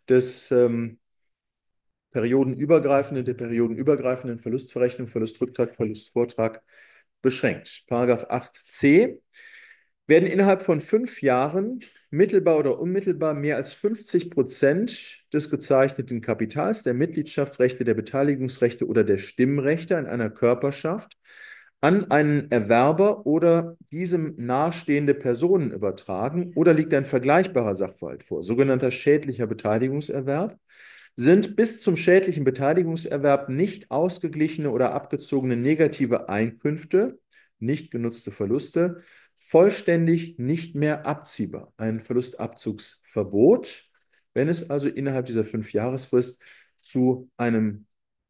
der periodenübergreifenden Verlustverrechnung, Verlustrücktrag, Verlustvortrag beschränkt. Paragraph 8c werden innerhalb von 5 Jahren mittelbar oder unmittelbar mehr als 50% des gezeichneten Kapitals, der Mitgliedschaftsrechte, der Beteiligungsrechte oder der Stimmrechte an einer Körperschaft an einen Erwerber oder diesem nahestehende Personen übertragen oder liegt ein vergleichbarer Sachverhalt vor, sogenannter schädlicher Beteiligungserwerb, sind bis zum schädlichen Beteiligungserwerb nicht ausgeglichene oder abgezogene negative Einkünfte, nicht genutzte Verluste, vollständig nicht mehr abziehbar. Ein Verlustabzugsverbot, wenn es also innerhalb dieser 5-Jahresfrist zu einem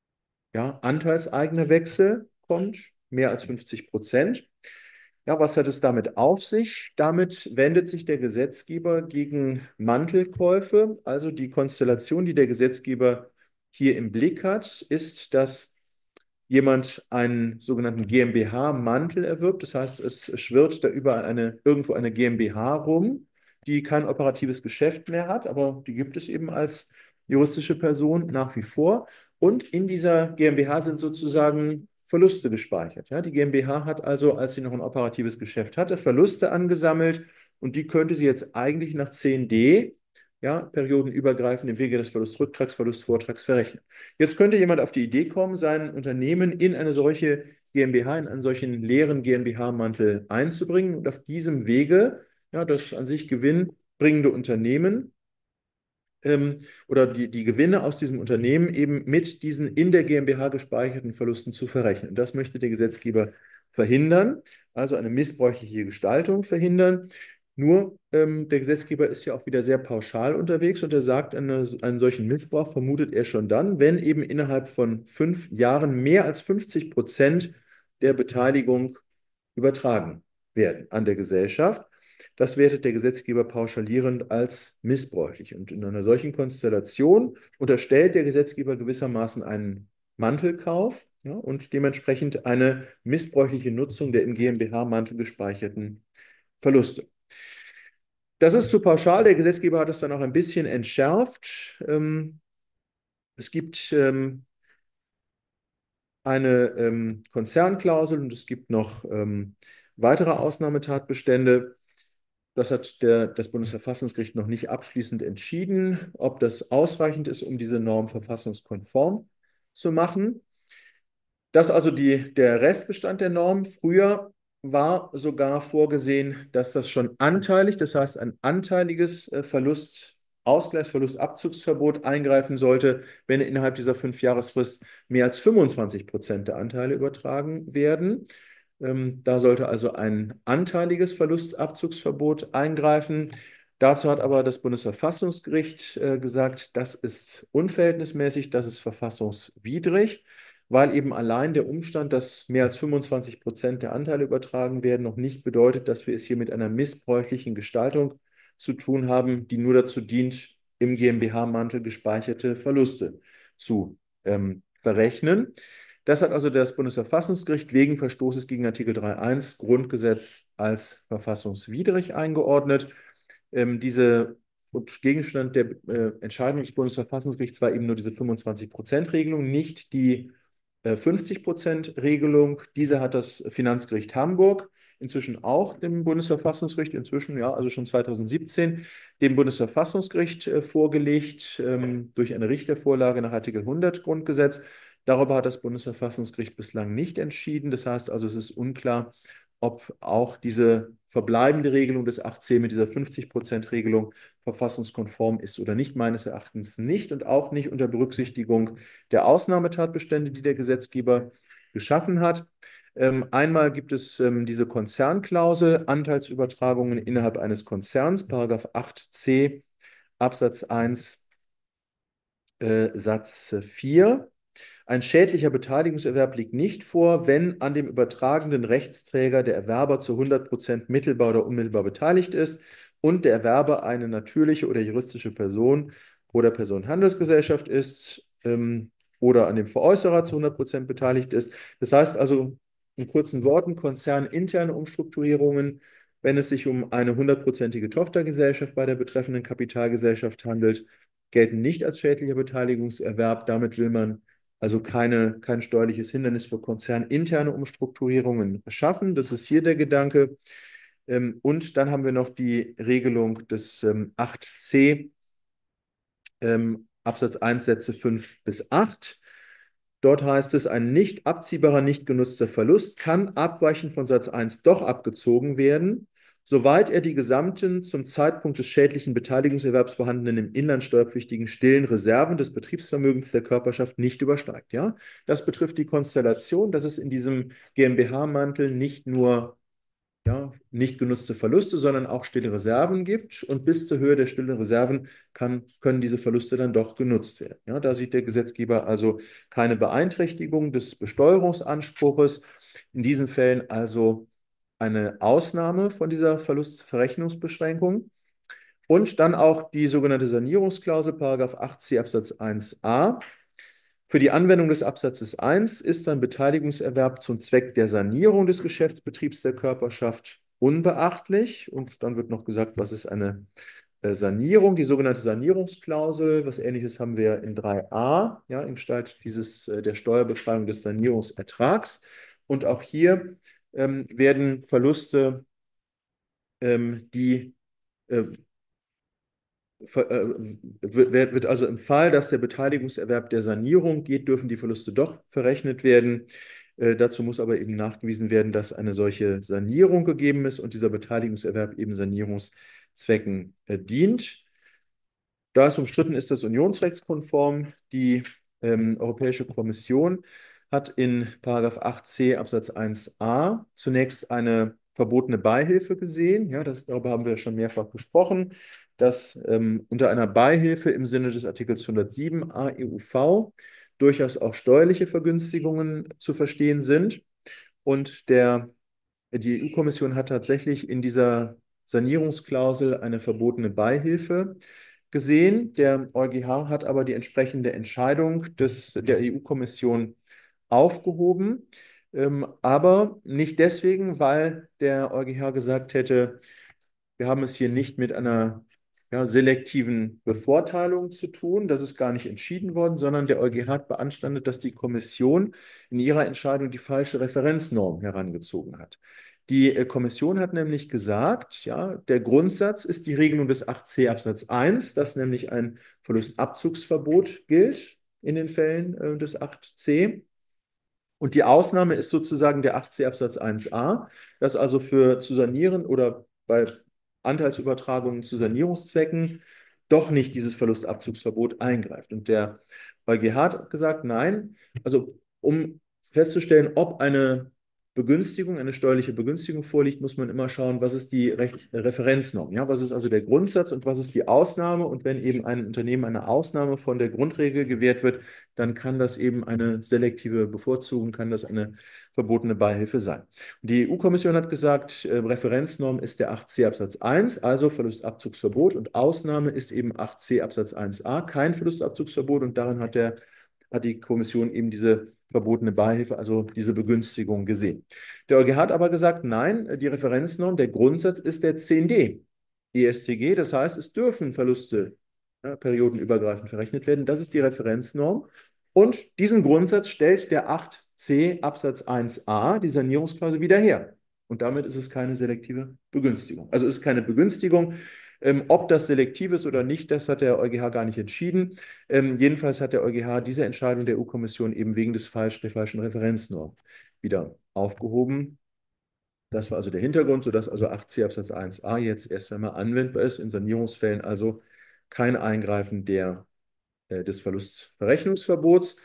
Anteilseignerwechsel kommt, mehr als 50%. Ja, was hat es damit auf sich? Damit wendet sich der Gesetzgeber gegen Mantelkäufe. Also die Konstellation, die der Gesetzgeber hier im Blick hat, ist, dass jemand einen sogenannten GmbH-Mantel erwirbt. Das heißt, es schwirrt da irgendwo eine GmbH rum, die kein operatives Geschäft mehr hat, aber die gibt es eben als juristische Person nach wie vor. Und in dieser GmbH sind sozusagen Verluste gespeichert. Ja, die GmbH hat also, als sie noch ein operatives Geschäft hatte, Verluste angesammelt und die könnte sie jetzt eigentlich nach 10d, ja, periodenübergreifend im Wege des Verlustrücktrags, Verlustvortrags verrechnen. Jetzt könnte jemand auf die Idee kommen, sein Unternehmen in eine solche GmbH, in einen solchen leeren GmbH-Mantel einzubringen und auf diesem Wege, ja, das an sich gewinnbringende Unternehmen oder die Gewinne aus diesem Unternehmen eben mit diesen in der GmbH gespeicherten Verlusten zu verrechnen. Das möchte der Gesetzgeber verhindern, also eine missbräuchliche Gestaltung verhindern. Nur der Gesetzgeber ist ja auch wieder sehr pauschal unterwegs und er sagt, einen solchen Missbrauch vermutet er schon dann, wenn eben innerhalb von 5 Jahren mehr als 50% der Beteiligung übertragen werden an der Gesellschaft. Das wertet der Gesetzgeber pauschalierend als missbräuchlich. Und in einer solchen Konstellation unterstellt der Gesetzgeber gewissermaßen einen Mantelkauf, ja, und dementsprechend eine missbräuchliche Nutzung der im GmbH-Mantel gespeicherten Verluste. Das ist zu pauschal. Der Gesetzgeber hat es dann auch ein bisschen entschärft. Es gibt eine Konzernklausel und es gibt noch weitere Ausnahmetatbestände. Das hat das Bundesverfassungsgericht noch nicht abschließend entschieden, ob das ausreichend ist, um diese Norm verfassungskonform zu machen. Das ist also der Restbestand der Norm. Früher war sogar vorgesehen, dass das schon anteilig, das heißt ein anteiliges Verlustabzugsverbot eingreifen sollte, wenn innerhalb dieser 5-Jahresfrist mehr als 25% der Anteile übertragen werden. Da sollte also ein anteiliges Verlustabzugsverbot eingreifen. Dazu hat aber das Bundesverfassungsgericht gesagt, das ist unverhältnismäßig, das ist verfassungswidrig, weil eben allein der Umstand, dass mehr als 25% der Anteile übertragen werden, noch nicht bedeutet, dass wir es hier mit einer missbräuchlichen Gestaltung zu tun haben, die nur dazu dient, im GmbH-Mantel gespeicherte Verluste zu berechnen. Das hat also das Bundesverfassungsgericht wegen Verstoßes gegen Artikel 3.1 Grundgesetz als verfassungswidrig eingeordnet. Und Gegenstand der Entscheidung des Bundesverfassungsgerichts war eben nur diese 25%-Regelung, nicht die 50%-Regelung. Diese hat das Finanzgericht Hamburg inzwischen auch dem Bundesverfassungsgericht, inzwischen, ja, also schon 2017, dem Bundesverfassungsgericht vorgelegt, durch eine Richtervorlage nach Artikel 100 Grundgesetz. Darüber hat das Bundesverfassungsgericht bislang nicht entschieden. Das heißt also, es ist unklar, ob auch diese verbleibende Regelung des 8c mit dieser 50%-Regelung verfassungskonform ist oder nicht. Meines Erachtens nicht und auch nicht unter Berücksichtigung der Ausnahmetatbestände, die der Gesetzgeber geschaffen hat. Einmal gibt es diese Konzernklausel, Anteilsübertragungen innerhalb eines Konzerns, Paragraph 8c Absatz 1 Satz 4. Ein schädlicher Beteiligungserwerb liegt nicht vor, wenn an dem übertragenden Rechtsträger der Erwerber zu 100% mittelbar oder unmittelbar beteiligt ist und der Erwerber eine natürliche oder juristische Person oder Personenhandelsgesellschaft ist oder an dem Veräußerer zu 100% beteiligt ist. Das heißt also in kurzen Worten, konzerninterne Umstrukturierungen, wenn es sich um eine 100%ige Tochtergesellschaft bei der betreffenden Kapitalgesellschaft handelt, gelten nicht als schädlicher Beteiligungserwerb. Damit will man also kein steuerliches Hindernis für konzerninterne Umstrukturierungen schaffen. Das ist hier der Gedanke. Und dann haben wir noch die Regelung des 8c Absatz 1 Sätze 5 bis 8. Dort heißt es, ein nicht abziehbarer, nicht genutzter Verlust kann abweichend von Satz 1 doch abgezogen werden, soweit er die gesamten zum Zeitpunkt des schädlichen Beteiligungserwerbs vorhandenen im Inland steuerpflichtigen stillen Reserven des Betriebsvermögens der Körperschaft nicht übersteigt. Ja? Das betrifft die Konstellation, dass es in diesem GmbH-Mantel nicht nur nicht genutzte Verluste, sondern auch stille Reserven gibt. Und bis zur Höhe der stillen Reserven können diese Verluste dann doch genutzt werden. Ja, da sieht der Gesetzgeber also keine Beeinträchtigung des Besteuerungsanspruches. In diesen Fällen also eine Ausnahme von dieser Verlustverrechnungsbeschränkung. Und dann auch die sogenannte Sanierungsklausel, Paragraph 8c Absatz 1a. Für die Anwendung des Absatzes 1 ist ein Beteiligungserwerb zum Zweck der Sanierung des Geschäftsbetriebs der Körperschaft unbeachtlich. Und dann wird noch gesagt, was ist eine Sanierung, die sogenannte Sanierungsklausel. Was Ähnliches haben wir in 3a, ja, in Gestalt der Steuerbefreiung des Sanierungsertrags. Und auch hier werden Verluste, die wird also im Fall, dass der Beteiligungserwerb der Sanierung geht, dürfen die Verluste doch verrechnet werden. Dazu muss aber eben nachgewiesen werden, dass eine solche Sanierung gegeben ist und dieser Beteiligungserwerb eben Sanierungszwecken dient. Da es umstritten ist, das unionsrechtskonform. Die Europäische Kommission hat in § 8c Absatz 1a zunächst eine verbotene Beihilfe gesehen. Ja, darüber haben wir schon mehrfach gesprochen, dass unter einer Beihilfe im Sinne des Artikels 107 AEUV durchaus auch steuerliche Vergünstigungen zu verstehen sind. Und der Die EU-Kommission hat tatsächlich in dieser Sanierungsklausel eine verbotene Beihilfe gesehen. Der EuGH hat aber die entsprechende Entscheidung der EU-Kommission aufgehoben, aber nicht deswegen, weil der EuGH gesagt hätte, wir haben es hier nicht mit einer selektiven Bevorteilung zu tun. Das ist gar nicht entschieden worden, sondern der EuGH hat beanstandet, dass die Kommission in ihrer Entscheidung die falsche Referenznorm herangezogen hat. Die Kommission hat nämlich gesagt, ja, der Grundsatz ist die Regelung des 8c Absatz 1, dass nämlich ein Verlustabzugsverbot gilt in den Fällen des 8c. Und die Ausnahme ist sozusagen der 8c Absatz 1a, dass also für zu sanieren oder bei Anteilsübertragungen zu Sanierungszwecken doch nicht dieses Verlustabzugsverbot eingreift. Und der EuGH hat gesagt, nein, also um festzustellen, ob eine Begünstigung, eine steuerliche Begünstigung vorliegt, muss man immer schauen, was ist die Referenznorm, ja, was ist also der Grundsatz und was ist die Ausnahme. Und wenn eben einem Unternehmen eine Ausnahme von der Grundregel gewährt wird, dann kann das eben eine selektive Bevorzugung, kann das eine verbotene Beihilfe sein. Und die EU-Kommission hat gesagt, Referenznorm ist der 8c Absatz 1, also Verlustabzugsverbot, und Ausnahme ist eben 8c Absatz 1a, kein Verlustabzugsverbot, und darin hat die Kommission eben diese verbotene Beihilfe, also diese Begünstigung gesehen. Der EuGH hat aber gesagt, nein, die Referenznorm, der Grundsatz ist der 10d EStG, das heißt, es dürfen Verluste periodenübergreifend verrechnet werden. Das ist die Referenznorm. Und diesen Grundsatz stellt der 8c Absatz 1a, die Sanierungsklausel, wieder her. Und damit ist es keine selektive Begünstigung. Also ist es keine Begünstigung. Ob das selektiv ist oder nicht, das hat der EuGH gar nicht entschieden. Jedenfalls hat der EuGH diese Entscheidung der EU-Kommission eben wegen der falschen Referenznorm wieder aufgehoben. Das war also der Hintergrund, sodass also 8c Absatz 1a jetzt erst einmal anwendbar ist, in Sanierungsfällen also kein Eingreifen des Verlustverrechnungsverbots.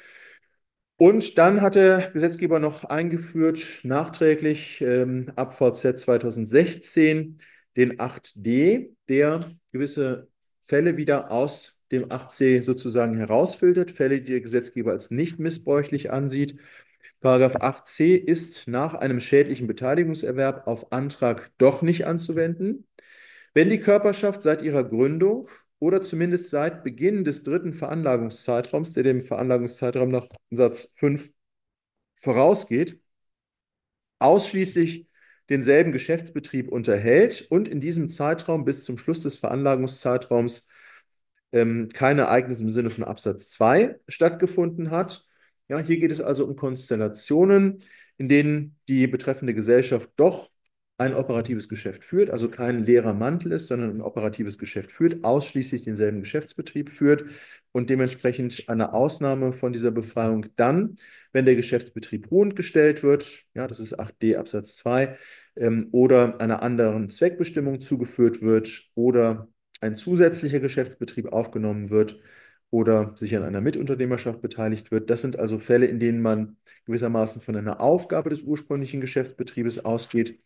Und dann hat der Gesetzgeber noch eingeführt, nachträglich ab VZ 2016, den 8d, der gewisse Fälle wieder aus dem 8c sozusagen herausfiltert, Fälle, die der Gesetzgeber als nicht missbräuchlich ansieht. Paragraph 8c ist nach einem schädlichen Beteiligungserwerb auf Antrag doch nicht anzuwenden, wenn die Körperschaft seit ihrer Gründung oder zumindest seit Beginn des dritten Veranlagungszeitraums, der dem Veranlagungszeitraum nach Satz 5 vorausgeht, ausschließlich denselben Geschäftsbetrieb unterhält und in diesem Zeitraum bis zum Schluss des Veranlagungszeitraums kein Ereignis im Sinne von Absatz 2 stattgefunden hat. Ja, hier geht es also um Konstellationen, in denen die betreffende Gesellschaft doch ein operatives Geschäft führt, also kein leerer Mantel ist, sondern ein operatives Geschäft führt, ausschließlich denselben Geschäftsbetrieb führt und dementsprechend eine Ausnahme von dieser Befreiung dann, wenn der Geschäftsbetrieb ruhend gestellt wird, ja, das ist 8d Absatz 2, oder einer anderen Zweckbestimmung zugeführt wird oder ein zusätzlicher Geschäftsbetrieb aufgenommen wird oder sich an einer Mitunternehmerschaft beteiligt wird. Das sind also Fälle, in denen man gewissermaßen von einer Aufgabe des ursprünglichen Geschäftsbetriebes ausgeht.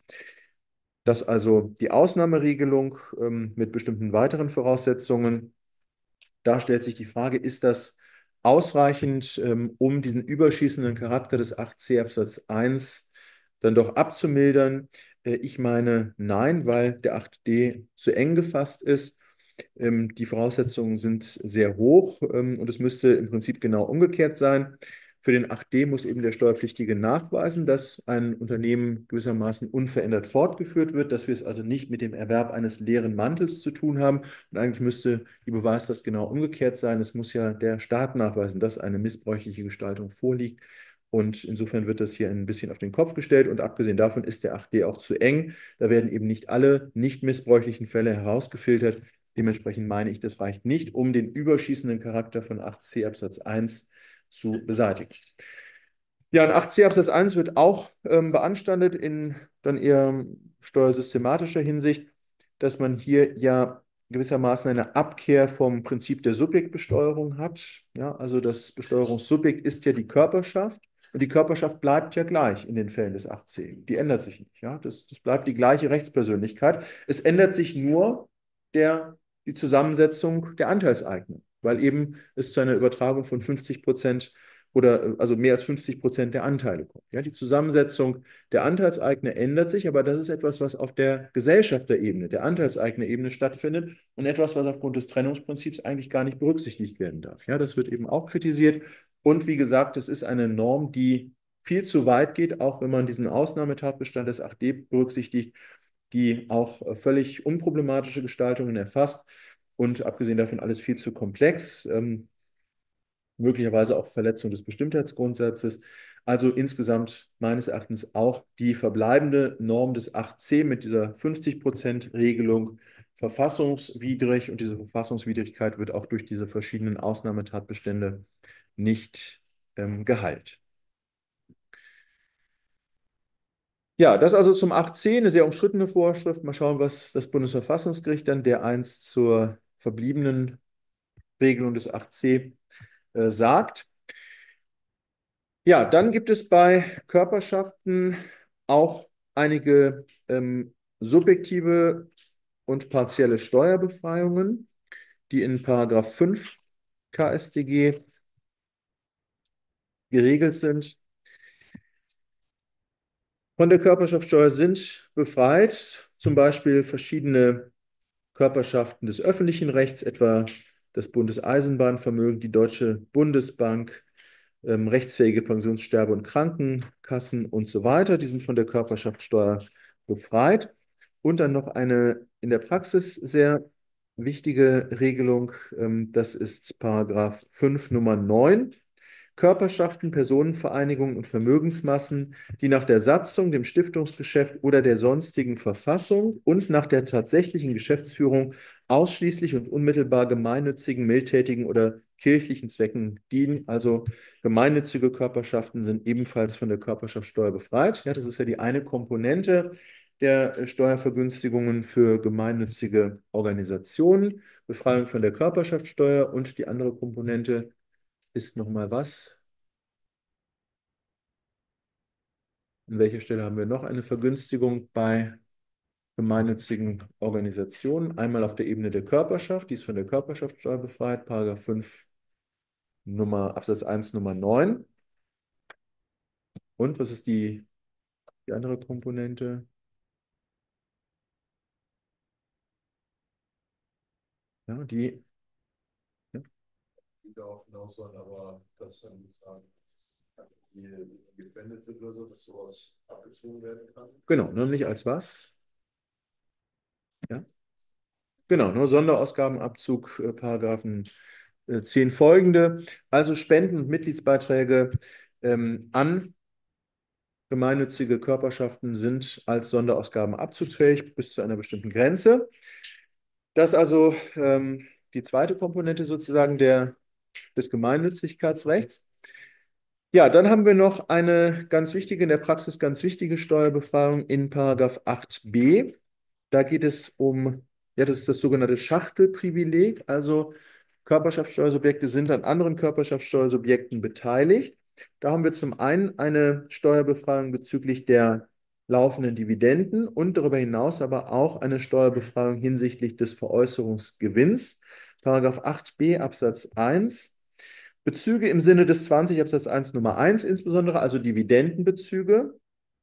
Das also die Ausnahmeregelung mit bestimmten weiteren Voraussetzungen. Da stellt sich die Frage, ist das ausreichend, um diesen überschießenden Charakter des 8c Absatz 1 dann doch abzumildern? Ich meine, nein, weil der 8d zu eng gefasst ist. Die Voraussetzungen sind sehr hoch und es müsste im Prinzip genau umgekehrt sein. Für den 8d muss eben der Steuerpflichtige nachweisen, dass ein Unternehmen gewissermaßen unverändert fortgeführt wird, dass wir es also nicht mit dem Erwerb eines leeren Mantels zu tun haben. Und eigentlich müsste die Beweislast genau umgekehrt sein. Es muss ja der Staat nachweisen, dass eine missbräuchliche Gestaltung vorliegt. Und insofern wird das hier ein bisschen auf den Kopf gestellt. Und abgesehen davon ist der 8d auch zu eng. Da werden eben nicht alle nicht missbräuchlichen Fälle herausgefiltert. Dementsprechend meine ich, das reicht nicht, um den überschießenden Charakter von 8c Absatz 1 zu beseitigen. Ja, in 8c Absatz 1 wird auch beanstandet in dann eher steuersystematischer Hinsicht, dass man hier ja gewissermaßen eine Abkehr vom Prinzip der Subjektbesteuerung hat. Ja, also das Besteuerungssubjekt ist ja die Körperschaft und die Körperschaft bleibt ja gleich in den Fällen des 8c. Die ändert sich nicht. Ja? Das bleibt die gleiche Rechtspersönlichkeit. Es ändert sich nur die Zusammensetzung der Anteilseigner, weil eben es zu einer Übertragung von 50% oder also mehr als 50% der Anteile kommt. Ja, die Zusammensetzung der Anteilseigner ändert sich, aber das ist etwas, was auf der Gesellschafterebene, der Anteilseignerebene stattfindet und etwas, was aufgrund des Trennungsprinzips eigentlich gar nicht berücksichtigt werden darf. Ja, das wird eben auch kritisiert. Und wie gesagt, es ist eine Norm, die viel zu weit geht, auch wenn man diesen Ausnahmetatbestand des 8d berücksichtigt, die auch völlig unproblematische Gestaltungen erfasst und abgesehen davon alles viel zu komplex. Möglicherweise auch Verletzung des Bestimmtheitsgrundsatzes. Also insgesamt meines Erachtens auch die verbleibende Norm des 8c mit dieser 50%-Regelung verfassungswidrig und diese Verfassungswidrigkeit wird auch durch diese verschiedenen Ausnahmetatbestände nicht geheilt. Ja, das also zum 8c, eine sehr umstrittene Vorschrift. Mal schauen, was das Bundesverfassungsgericht dann der einst zur verbliebenen Regelung des 8c sagt. Ja, dann gibt es bei Körperschaften auch einige subjektive und partielle Steuerbefreiungen, die in Paragraph 5 KStG geregelt sind. Von der Körperschaftssteuer sind befreit zum Beispiel verschiedene Körperschaften des öffentlichen Rechts, etwa das Bundeseisenbahnvermögen, die Deutsche Bundesbank, rechtsfähige Pensionssterbe- und Krankenkassen und so weiter. Die sind von der Körperschaftssteuer befreit. Und dann noch eine in der Praxis sehr wichtige Regelung, das ist Paragraph 5 Nummer 9. Körperschaften, Personenvereinigungen und Vermögensmassen, die nach der Satzung, dem Stiftungsgeschäft oder der sonstigen Verfassung und nach der tatsächlichen Geschäftsführung ausschließlich und unmittelbar gemeinnützigen, mildtätigen oder kirchlichen Zwecken dienen. Also gemeinnützige Körperschaften sind ebenfalls von der Körperschaftssteuer befreit. Ja, das ist ja die eine Komponente der Steuervergünstigungen für gemeinnützige Organisationen, Befreiung von der Körperschaftssteuer und die andere Komponente ist nochmal was? An welcher Stelle haben wir noch eine Vergünstigung bei gemeinnützigen Organisationen? Einmal auf der Ebene der Körperschaft, die ist von der Körperschaftssteuer befreit, Paragraph 5 Absatz 1 Nummer 9. Und was ist die andere Komponente? Ja, ja. Die darauf hinaus sollen, aber das dann sozusagen die gespendet wird oder so, dass sowas abgezogen werden kann. Genau, nur nicht als was? Ja. Genau, nur Sonderausgabenabzug, Paragraphen 10 folgende. Also Spenden und Mitgliedsbeiträge an gemeinnützige Körperschaften sind als Sonderausgaben abzugsfähig bis zu einer bestimmten Grenze. Das ist also die zweite Komponente sozusagen des Gemeinnützigkeitsrechts. Ja, dann haben wir noch eine ganz wichtige, in der Praxis ganz wichtige Steuerbefreiung in Paragraph 8b. Da geht es um, ja, das ist das sogenannte Schachtelprivileg. Also Körperschaftssteuersubjekte sind an anderen Körperschaftssteuersubjekten beteiligt. Da haben wir zum einen eine Steuerbefreiung bezüglich der laufenden Dividenden und darüber hinaus aber auch eine Steuerbefreiung hinsichtlich des Veräußerungsgewinns. Paragraph 8b Absatz 1. Bezüge im Sinne des 20 Absatz 1 Nummer 1 insbesondere, also Dividendenbezüge,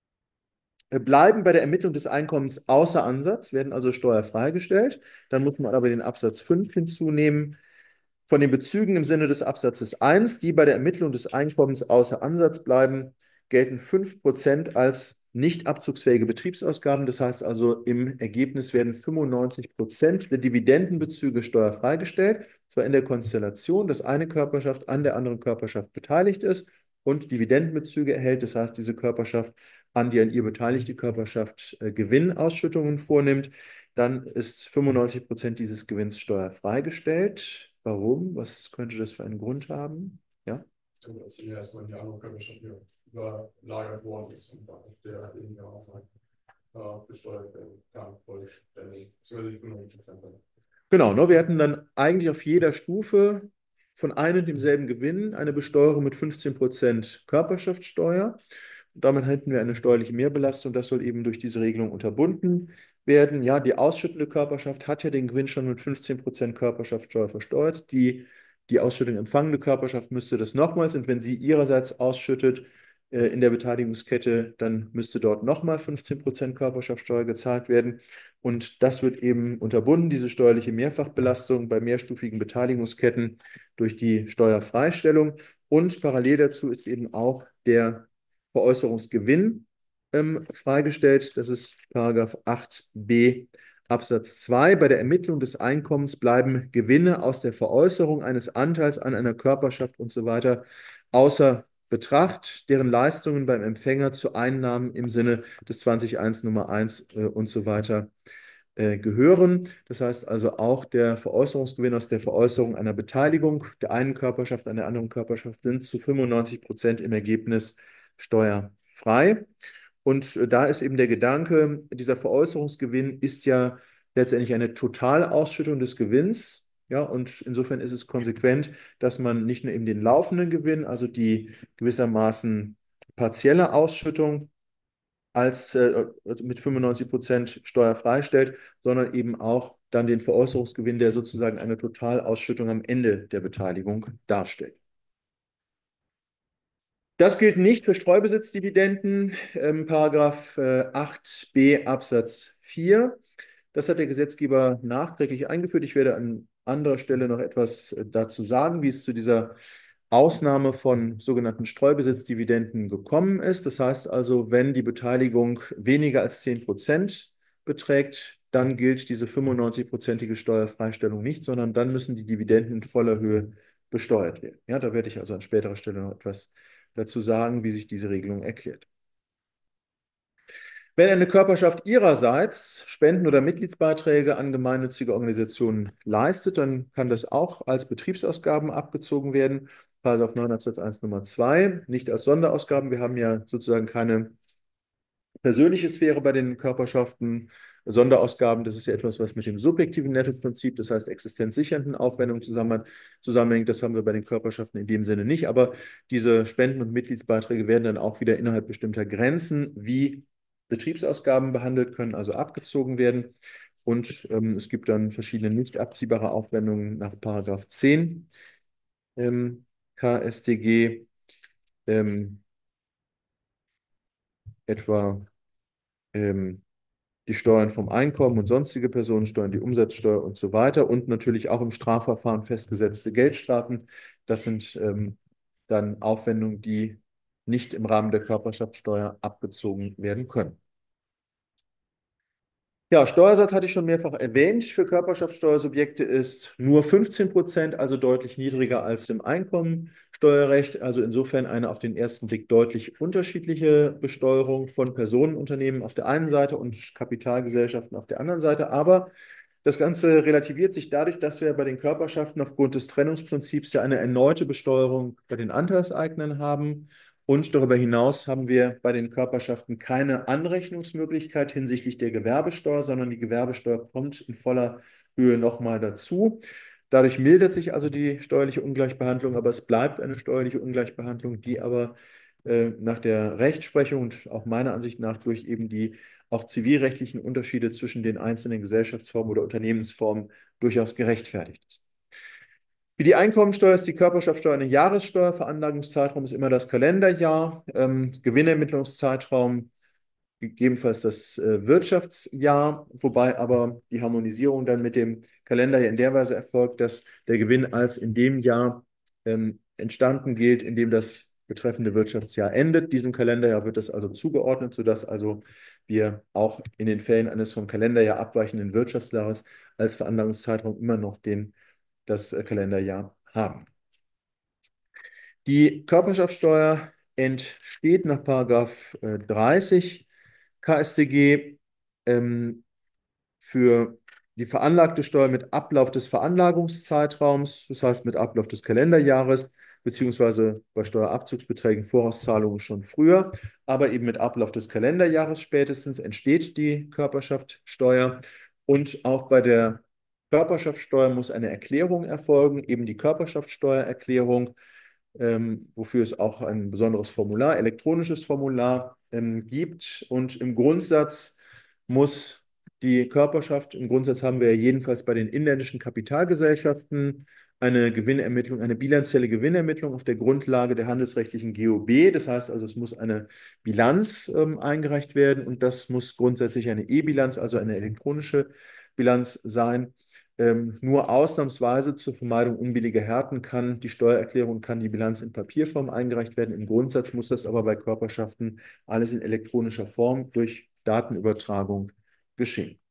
bleiben bei der Ermittlung des Einkommens außer Ansatz, werden also steuerfrei gestellt. Dann muss man aber den Absatz 5 hinzunehmen. Von den Bezügen im Sinne des Absatzes 1, die bei der Ermittlung des Einkommens außer Ansatz bleiben, gelten 5% als nicht abzugsfähige Betriebsausgaben. Das heißt also, im Ergebnis werden 95% der Dividendenbezüge steuerfrei gestellt. Zwar in der Konstellation, dass eine Körperschaft an der anderen Körperschaft beteiligt ist und Dividendenbezüge erhält. Das heißt, diese Körperschaft an die an ihr beteiligte Körperschaft Gewinnausschüttungen vornimmt. Dann ist 95% dieses Gewinns steuerfrei gestellt. Warum? Was könnte das für einen Grund haben? Ja? Also, dass ja erstmal die andere Körperschaft hier überlagert worden ist und auf der eben ja auch besteuert werden kann, vollständig, beziehungsweise die 95%. Genau, ne? Wir hätten dann eigentlich auf jeder Stufe von einem und demselben Gewinn eine Besteuerung mit 15% Körperschaftssteuer. Und damit hätten wir eine steuerliche Mehrbelastung. Das soll eben durch diese Regelung unterbunden werden. Ja, die ausschüttende Körperschaft hat ja den Gewinn schon mit 15% Körperschaftssteuer versteuert. Die die Ausschüttung empfangende Körperschaft müsste das nochmals, und wenn sie ihrerseits ausschüttet in der Beteiligungskette, dann müsste dort nochmal 15% Körperschaftssteuer gezahlt werden. Und das wird eben unterbunden, diese steuerliche Mehrfachbelastung bei mehrstufigen Beteiligungsketten durch die Steuerfreistellung. Und parallel dazu ist eben auch der Veräußerungsgewinn freigestellt. Das ist Paragraph 8b Absatz 2. Bei der Ermittlung des Einkommens bleiben Gewinne aus der Veräußerung eines Anteils an einer Körperschaft und so weiter außer Betracht, deren Leistungen beim Empfänger zu Einnahmen im Sinne des 20.1 Nummer 1 und so weiter gehören. Das heißt also auch der Veräußerungsgewinn aus der Veräußerung einer Beteiligung der einen Körperschaft an der anderen Körperschaft sind zu 95% im Ergebnis steuerfrei. Und da ist eben der Gedanke, dieser Veräußerungsgewinn ist ja letztendlich eine Totalausschüttung des Gewinns. Ja, und insofern ist es konsequent, dass man nicht nur eben den laufenden Gewinn, also die gewissermaßen partielle Ausschüttung als mit 95% Steuer freistellt, sondern eben auch dann den Veräußerungsgewinn, der sozusagen eine Totalausschüttung am Ende der Beteiligung darstellt. Das gilt nicht für Streubesitzdividenden, Paragraph 8b Absatz 4. Das hat der Gesetzgeber nachträglich eingeführt. Ich werde an anderer Stelle noch etwas dazu sagen, wie es zu dieser Ausnahme von sogenannten Streubesitzdividenden gekommen ist. Das heißt also, wenn die Beteiligung weniger als 10% beträgt, dann gilt diese 95-prozentige Steuerfreistellung nicht, sondern dann müssen die Dividenden in voller Höhe besteuert werden. Ja, da werde ich also an späterer Stelle noch etwas dazu sagen, wie sich diese Regelung erklärt. Wenn eine Körperschaft ihrerseits Spenden oder Mitgliedsbeiträge an gemeinnützige Organisationen leistet, dann kann das auch als Betriebsausgaben abgezogen werden. Paragraph 9 Absatz 1 Nummer 2, nicht als Sonderausgaben. Wir haben ja sozusagen keine persönliche Sphäre bei den Körperschaften. Sonderausgaben, das ist ja etwas, was mit dem subjektiven Nettoprinzip, das heißt existenzsichernden Aufwendungen zusammenhängt. Das haben wir bei den Körperschaften in dem Sinne nicht. Aber diese Spenden und Mitgliedsbeiträge werden dann auch wieder innerhalb bestimmter Grenzen wie Betriebsausgaben behandelt, können also abgezogen werden. Und es gibt dann verschiedene nicht abziehbare Aufwendungen nach Paragraph 10 KStG, etwa die Steuern vom Einkommen und sonstige Personensteuern, die Umsatzsteuer und so weiter und natürlich auch im Strafverfahren festgesetzte Geldstrafen. Das sind dann Aufwendungen, die nicht im Rahmen der Körperschaftssteuer abgezogen werden können. Ja, Steuersatz hatte ich schon mehrfach erwähnt. Für Körperschaftssteuersubjekte ist nur 15%, also deutlich niedriger als im Einkommensteuerrecht. Also insofern eine auf den ersten Blick deutlich unterschiedliche Besteuerung von Personenunternehmen auf der einen Seite und Kapitalgesellschaften auf der anderen Seite. Aber das Ganze relativiert sich dadurch, dass wir bei den Körperschaften aufgrund des Trennungsprinzips ja eine erneute Besteuerung bei den Anteilseignern haben. Und darüber hinaus haben wir bei den Körperschaften keine Anrechnungsmöglichkeit hinsichtlich der Gewerbesteuer, sondern die Gewerbesteuer kommt in voller Höhe nochmal dazu. Dadurch mildert sich also die steuerliche Ungleichbehandlung, aber es bleibt eine steuerliche Ungleichbehandlung, die aber nach der Rechtsprechung und auch meiner Ansicht nach durch eben die auch zivilrechtlichen Unterschiede zwischen den einzelnen Gesellschaftsformen oder Unternehmensformen durchaus gerechtfertigt ist. Wie die Einkommensteuer ist die Körperschaftsteuer eine Jahressteuer. Veranlagungszeitraum ist immer das Kalenderjahr. Gewinnermittlungszeitraum gegebenenfalls das Wirtschaftsjahr, wobei aber die Harmonisierung dann mit dem Kalenderjahr in der Weise erfolgt, dass der Gewinn als in dem Jahr entstanden gilt, in dem das betreffende Wirtschaftsjahr endet. Diesem Kalenderjahr wird das also zugeordnet, sodass also wir auch in den Fällen eines vom Kalenderjahr abweichenden Wirtschaftsjahres als Veranlagungszeitraum immer noch das Kalenderjahr haben. Die Körperschaftssteuer entsteht nach Paragraph 30 KStG für die veranlagte Steuer mit Ablauf des Veranlagungszeitraums, das heißt mit Ablauf des Kalenderjahres, beziehungsweise bei Steuerabzugsbeträgen Vorauszahlungen schon früher, aber eben mit Ablauf des Kalenderjahres spätestens entsteht die Körperschaftssteuer. Und auch bei der Körperschaftssteuer muss eine Erklärung erfolgen, eben die Körperschaftssteuererklärung, wofür es auch ein besonderes Formular, elektronisches Formular gibt. Und im Grundsatz muss Die Körperschaft im Grundsatz haben wir ja jedenfalls bei den inländischen Kapitalgesellschaften eine Gewinnermittlung, eine bilanzielle Gewinnermittlung auf der Grundlage der handelsrechtlichen GOB. Das heißt also, es muss eine Bilanz eingereicht werden und das muss grundsätzlich eine E-Bilanz, also eine elektronische Bilanz sein. Nur ausnahmsweise zur Vermeidung unbilliger Härten kann die Steuererklärung, kann die Bilanz in Papierform eingereicht werden. Im Grundsatz muss das aber bei Körperschaften alles in elektronischer Form durch Datenübertragung geschehen.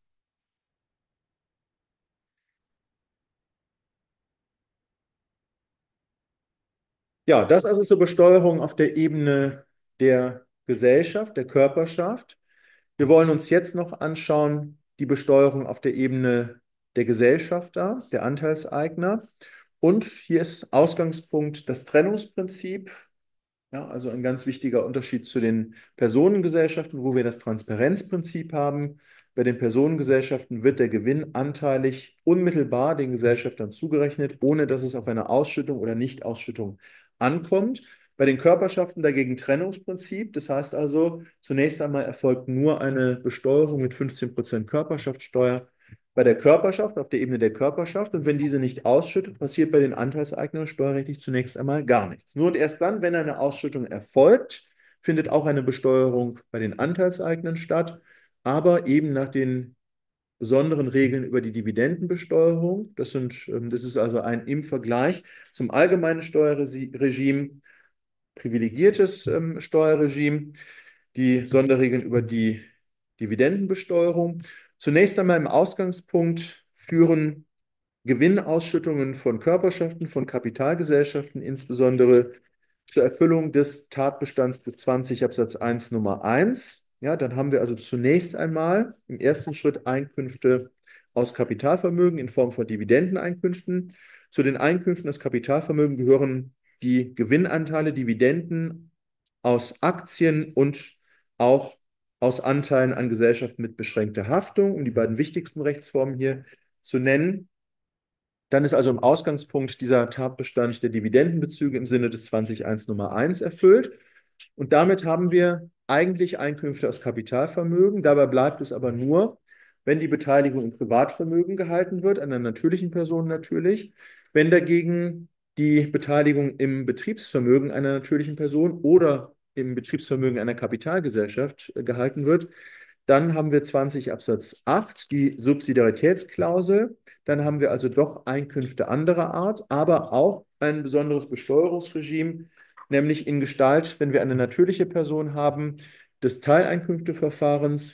Ja, das also zur Besteuerung auf der Ebene der Gesellschaft, der Körperschaft. Wir wollen uns jetzt noch anschauen, die Besteuerung auf der Ebene der Gesellschafter, der Anteilseigner. Und hier ist Ausgangspunkt das Trennungsprinzip. Ja, also ein ganz wichtiger Unterschied zu den Personengesellschaften, wo wir das Transparenzprinzip haben. Bei den Personengesellschaften wird der Gewinn anteilig unmittelbar den Gesellschaftern zugerechnet, ohne dass es auf eine Ausschüttung oder Nichtausschüttung ankommt. Bei den Körperschaften dagegen Trennungsprinzip. Das heißt also, zunächst einmal erfolgt nur eine Besteuerung mit 15% Körperschaftssteuer bei der Körperschaft, auf der Ebene der Körperschaft. Und wenn diese nicht ausschüttet, passiert bei den Anteilseignern steuerrechtlich zunächst einmal gar nichts. Nur und erst dann, wenn eine Ausschüttung erfolgt, findet auch eine Besteuerung bei den Anteilseignern statt, aber eben nach den besonderen Regeln über die Dividendenbesteuerung. Das ist also ein im Vergleich zum allgemeinen Steuerregime privilegiertes Steuerregime, die Sonderregeln über die Dividendenbesteuerung. Zunächst einmal im Ausgangspunkt führen Gewinnausschüttungen von Körperschaften, von Kapitalgesellschaften, insbesondere zur Erfüllung des Tatbestands des 20 Absatz 1 Nummer 1. Ja, dann haben wir also zunächst einmal im ersten Schritt Einkünfte aus Kapitalvermögen in Form von Dividendeneinkünften. Zu den Einkünften aus Kapitalvermögen gehören die Gewinnanteile, Dividenden aus Aktien und auch aus Anteilen an Gesellschaften mit beschränkter Haftung, um die beiden wichtigsten Rechtsformen hier zu nennen. Dann ist also im Ausgangspunkt dieser Tatbestand der Dividendenbezüge im Sinne des 20.1 Nummer 1 erfüllt. Und damit haben wir eigentlich Einkünfte aus Kapitalvermögen. Dabei bleibt es aber nur, wenn die Beteiligung im Privatvermögen gehalten wird, einer natürlichen Person natürlich. Wenn dagegen die Beteiligung im Betriebsvermögen einer natürlichen Person oder im Betriebsvermögen einer Kapitalgesellschaft gehalten wird, dann haben wir 20 Absatz 8, die Subsidiaritätsklausel. Dann haben wir also doch Einkünfte anderer Art, aber auch ein besonderes Besteuerungsregime, nämlich in Gestalt, wenn wir eine natürliche Person haben, des Teileinkünfteverfahrens.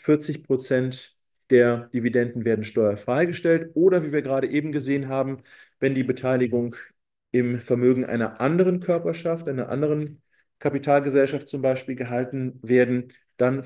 40% der Dividenden werden steuerfrei gestellt oder, wie wir gerade eben gesehen haben, wenn die Beteiligung im Vermögen einer anderen Körperschaft, einer anderen Kapitalgesellschaft zum Beispiel gehalten werden, dann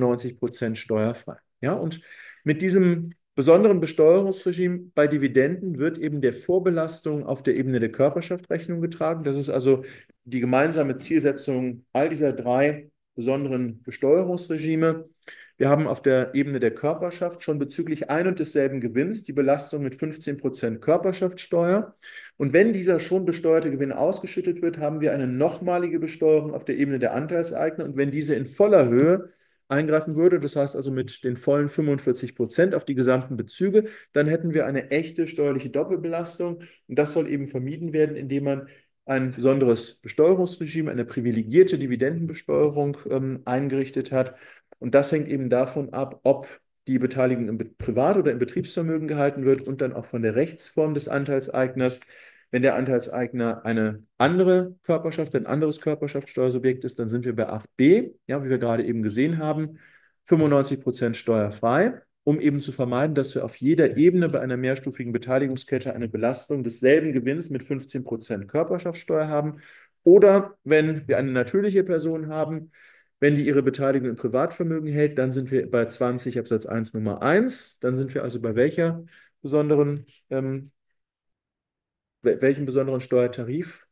95% steuerfrei. Ja, und mit diesem besonderen Besteuerungsregime bei Dividenden wird eben der Vorbelastung auf der Ebene der Körperschaft Rechnung getragen. Das ist also die gemeinsame Zielsetzung all dieser drei besonderen Besteuerungsregime. Wir haben auf der Ebene der Körperschaft schon bezüglich ein und desselben Gewinns die Belastung mit 15% Körperschaftssteuer. Und wenn dieser schon besteuerte Gewinn ausgeschüttet wird, haben wir eine nochmalige Besteuerung auf der Ebene der Anteilseigner. Und wenn diese in voller Höhe eingreifen würde, das heißt also mit den vollen 45% auf die gesamten Bezüge, dann hätten wir eine echte steuerliche Doppelbelastung. Und das soll eben vermieden werden, indem man ein besonderes Besteuerungsregime, eine privilegierte Dividendenbesteuerung eingerichtet hat. Und das hängt eben davon ab, ob die Beteiligung im Privat- oder im Betriebsvermögen gehalten wird und dann auch von der Rechtsform des Anteilseigners. Wenn der Anteilseigner eine andere Körperschaft, ein anderes Körperschaftssteuersubjekt ist, dann sind wir bei 8b, ja, wie wir gerade eben gesehen haben, 95% steuerfrei, um eben zu vermeiden, dass wir auf jeder Ebene bei einer mehrstufigen Beteiligungskette eine Belastung desselben Gewinns mit 15% Körperschaftssteuer haben. Oder wenn wir eine natürliche Person haben, wenn die ihre Beteiligung im Privatvermögen hält, dann sind wir bei 20 Absatz 1 Nummer 1. Dann sind wir also bei welchem besonderen Steuertarif?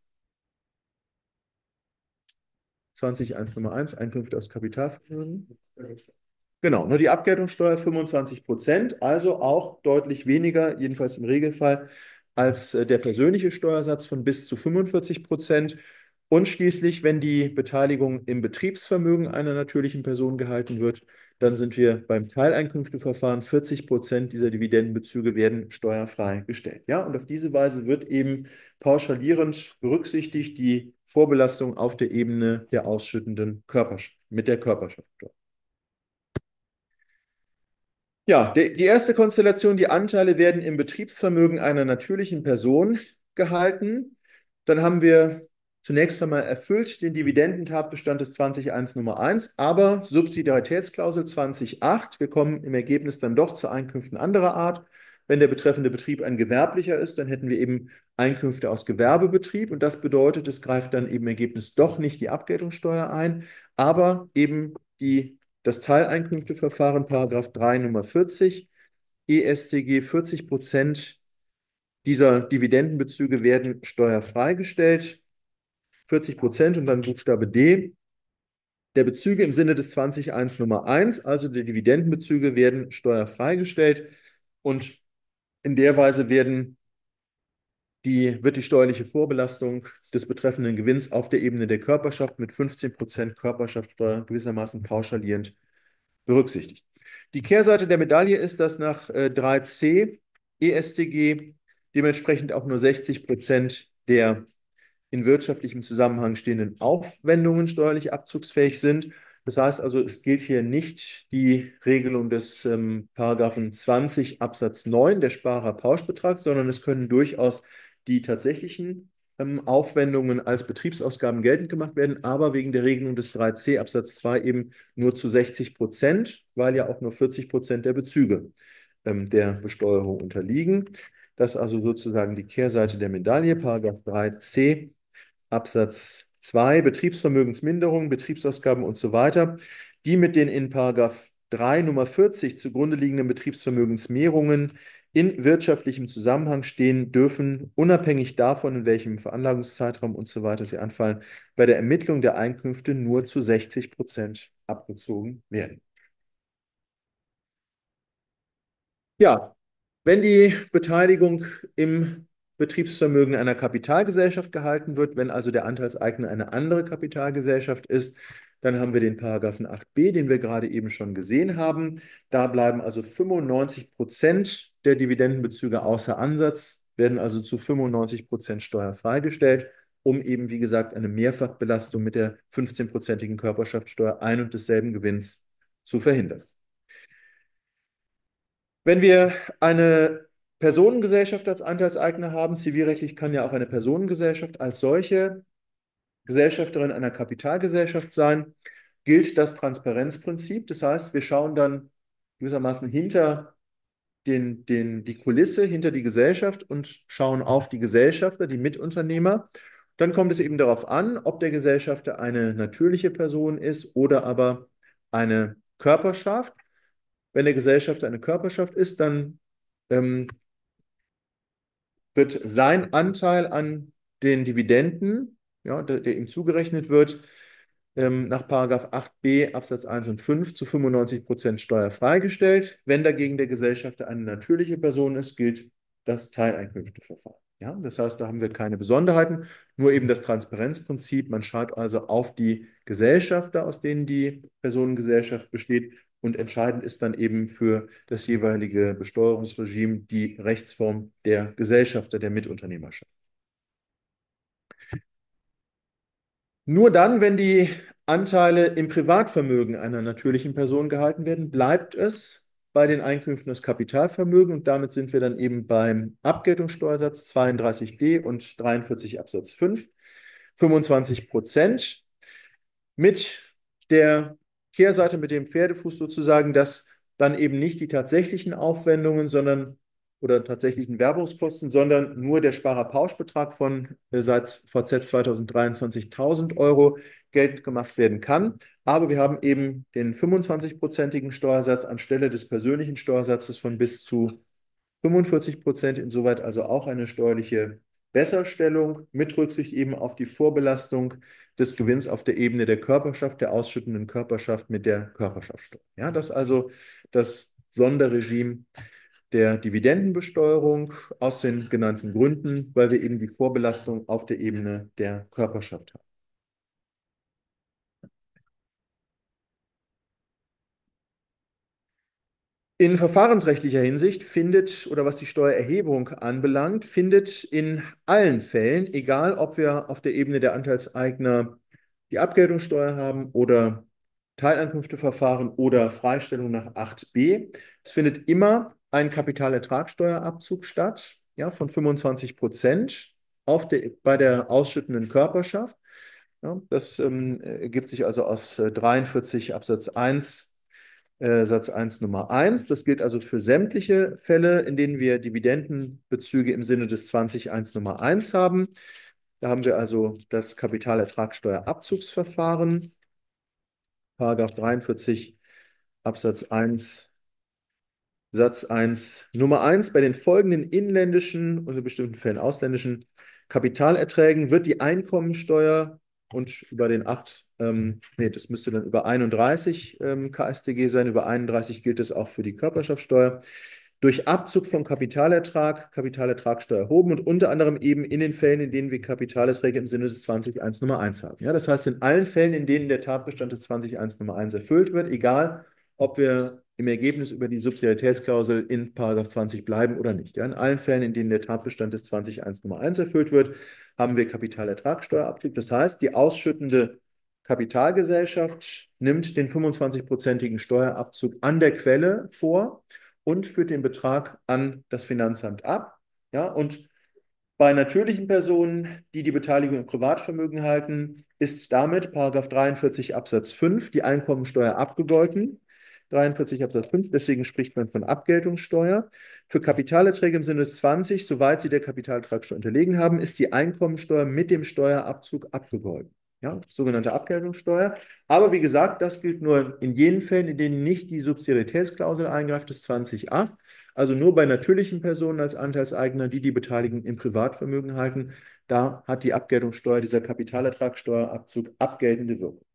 20.1 Nummer 1, Einkünfte aus Kapitalvermögen. Genau, nur die Abgeltungssteuer 25%, also auch deutlich weniger, jedenfalls im Regelfall, als der persönliche Steuersatz von bis zu 45%. Und schließlich, wenn die Beteiligung im Betriebsvermögen einer natürlichen Person gehalten wird, dann sind wir beim Teileinkünfteverfahren. 40% dieser Dividendenbezüge werden steuerfrei gestellt. Ja, und auf diese Weise wird eben pauschalierend berücksichtigt die Vorbelastung auf der Ebene der ausschüttenden Körperschaft mit der Körperschaftsteuer. Ja, die erste Konstellation, die Anteile werden im Betriebsvermögen einer natürlichen Person gehalten. Dann haben wir zunächst einmal erfüllt den Dividendentatbestand des 20.1 Nummer 1, aber Subsidiaritätsklausel 20.8. Wir kommen im Ergebnis dann doch zu Einkünften anderer Art. Wenn der betreffende Betrieb ein gewerblicher ist, dann hätten wir eben Einkünfte aus Gewerbebetrieb und das bedeutet, es greift dann eben im Ergebnis doch nicht die Abgeltungssteuer ein, aber eben das Teileinkünfteverfahren, Paragraph 3 Nummer 40, EStG 40% dieser Dividendenbezüge werden steuerfrei gestellt. 40% und dann Buchstabe D. Der Bezüge im Sinne des 20.1 Nummer 1, also der Dividendenbezüge, werden steuerfrei gestellt und in der Weise wird die steuerliche Vorbelastung des betreffenden Gewinns auf der Ebene der Körperschaft mit 15% Körperschaftsteuer gewissermaßen pauschalierend berücksichtigt. Die Kehrseite der Medaille ist, dass nach 3c EStG dementsprechend auch nur 60% der in wirtschaftlichem Zusammenhang stehenden Aufwendungen steuerlich abzugsfähig sind. Das heißt also, es gilt hier nicht die Regelung des Paragraphen 20 Absatz 9, der Sparerpauschbetrag, sondern es können durchaus die tatsächlichen Aufwendungen als Betriebsausgaben geltend gemacht werden, aber wegen der Regelung des 3c Absatz 2 eben nur zu 60%, weil ja auch nur 40% der Bezüge der Besteuerung unterliegen. Das ist also sozusagen die Kehrseite der Medaille, Paragraph 3c Absatz 2, Betriebsvermögensminderung, Betriebsausgaben und so weiter, die mit den in Paragraph 3 Nummer 40 zugrunde liegenden Betriebsvermögensmehrungen in wirtschaftlichem Zusammenhang stehen, dürfen unabhängig davon, in welchem Veranlagungszeitraum und so weiter sie anfallen, bei der Ermittlung der Einkünfte nur zu 60% abgezogen werden. Ja, wenn die Beteiligung im Betriebsvermögen einer Kapitalgesellschaft gehalten wird, wenn also der Anteilseigner eine andere Kapitalgesellschaft ist, dann haben wir den Paragraphen 8b, den wir gerade eben schon gesehen haben. Da bleiben also 95% der Dividendenbezüge außer Ansatz, werden also zu 95% steuerfrei gestellt, um eben, wie gesagt, eine Mehrfachbelastung mit der 15%igen Körperschaftsteuer ein und desselben Gewinns zu verhindern. Wenn wir eine Personengesellschaft als Anteilseigner haben, zivilrechtlich kann ja auch eine Personengesellschaft als solche Gesellschafterin einer Kapitalgesellschaft sein, gilt das Transparenzprinzip. Das heißt, wir schauen dann gewissermaßen hinter die Kulisse, hinter die Gesellschaft und schauen auf die Gesellschafter, die Mitunternehmer. Dann kommt es eben darauf an, ob der Gesellschafter eine natürliche Person ist oder aber eine Körperschaft. Wenn der Gesellschafter eine Körperschaft ist, dann wird sein Anteil an den Dividenden, ja, der ihm zugerechnet wird, nach § 8b Absatz 1 und 5 zu 95% steuerfrei gestellt. Wenn dagegen der Gesellschafter eine natürliche Person ist, gilt das Teileinkünfteverfahren. Ja, das heißt, da haben wir keine Besonderheiten, nur eben das Transparenzprinzip. Man schaut also auf die Gesellschafter, aus denen die Personengesellschaft besteht, und entscheidend ist dann eben für das jeweilige Besteuerungsregime die Rechtsform der Gesellschafter, der Mitunternehmerschaft. Nur dann, wenn die Anteile im Privatvermögen einer natürlichen Person gehalten werden, bleibt es bei den Einkünften des Kapitalvermögens und damit sind wir dann eben beim Abgeltungssteuersatz 32d und 43 Absatz 5, 25% mit der Kehrseite, mit dem Pferdefuß sozusagen, dass dann eben nicht die tatsächlichen Aufwendungen, oder tatsächlichen Werbungskosten, sondern nur der Sparerpauschbetrag von seit VZ 2023 1.000 Euro geltend gemacht werden kann. Aber wir haben eben den 25%igen Steuersatz anstelle des persönlichen Steuersatzes von bis zu 45%, insoweit also auch eine steuerliche Besserstellung mit Rücksicht eben auf die Vorbelastung des Gewinns auf der Ebene der Körperschaft, der ausschüttenden Körperschaft mit der Körperschaftsteuer. Ja, das ist also das Sonderregime der Dividendenbesteuerung aus den genannten Gründen, weil wir eben die Vorbelastung auf der Ebene der Körperschaft haben. In verfahrensrechtlicher Hinsicht findet, oder was die Steuererhebung anbelangt, findet in allen Fällen, egal ob wir auf der Ebene der Anteilseigner die Abgeltungssteuer haben oder Teilankünfteverfahren oder Freistellung nach 8b, es findet immer ein Kapitalertragssteuerabzug statt, ja, von 25% bei der ausschüttenden Körperschaft. Ja, das ergibt sich also aus 43 Absatz 1 Satz 1 Nummer 1. Das gilt also für sämtliche Fälle, in denen wir Dividendenbezüge im Sinne des 20.1 Nummer 1 haben. Da haben wir also das Kapitalertragssteuerabzugsverfahren, Paragraph 43 Absatz 1 Satz 1 Nummer 1. Bei den folgenden inländischen und in bestimmten Fällen ausländischen Kapitalerträgen wird die Einkommensteuer und über den 8, nee, das müsste dann über 31 KStG sein, über 31 gilt es auch für die Körperschaftsteuer, durch Abzug vom Kapitalertrag, Kapitalertragssteuer erhoben und unter anderem eben in den Fällen, in denen wir Kapitalerträge im Sinne des 20.1 Nummer 1 haben. Ja, das heißt, in allen Fällen, in denen der Tatbestand des 20.1 Nummer 1 erfüllt wird, egal ob wir im Ergebnis über die Subsidiaritätsklausel in Paragraph 20 bleiben oder nicht. Ja, in allen Fällen, in denen der Tatbestand des 20.1 Nummer 1 erfüllt wird, haben wir Kapitalertragssteuerabzug. Das heißt, die ausschüttende Kapitalgesellschaft nimmt den 25-prozentigen Steuerabzug an der Quelle vor und führt den Betrag an das Finanzamt ab. Ja, und bei natürlichen Personen, die die Beteiligung im Privatvermögen halten, ist damit Paragraph 43 Absatz 5 die Einkommensteuer abgegolten. 43 Absatz 5, deswegen spricht man von Abgeltungssteuer. Für Kapitalerträge im Sinne des 20, soweit sie der Kapitalertragssteuer unterlegen haben, ist die Einkommensteuer mit dem Steuerabzug abgegolten. Ja, sogenannte Abgeltungssteuer. Aber wie gesagt, das gilt nur in jenen Fällen, in denen nicht die Subsidiaritätsklausel eingreift, das 20a. Also nur bei natürlichen Personen als Anteilseigner, die die Beteiligung im Privatvermögen halten, da hat die Abgeltungssteuer, dieser Kapitalertragssteuerabzug, abgeltende Wirkung.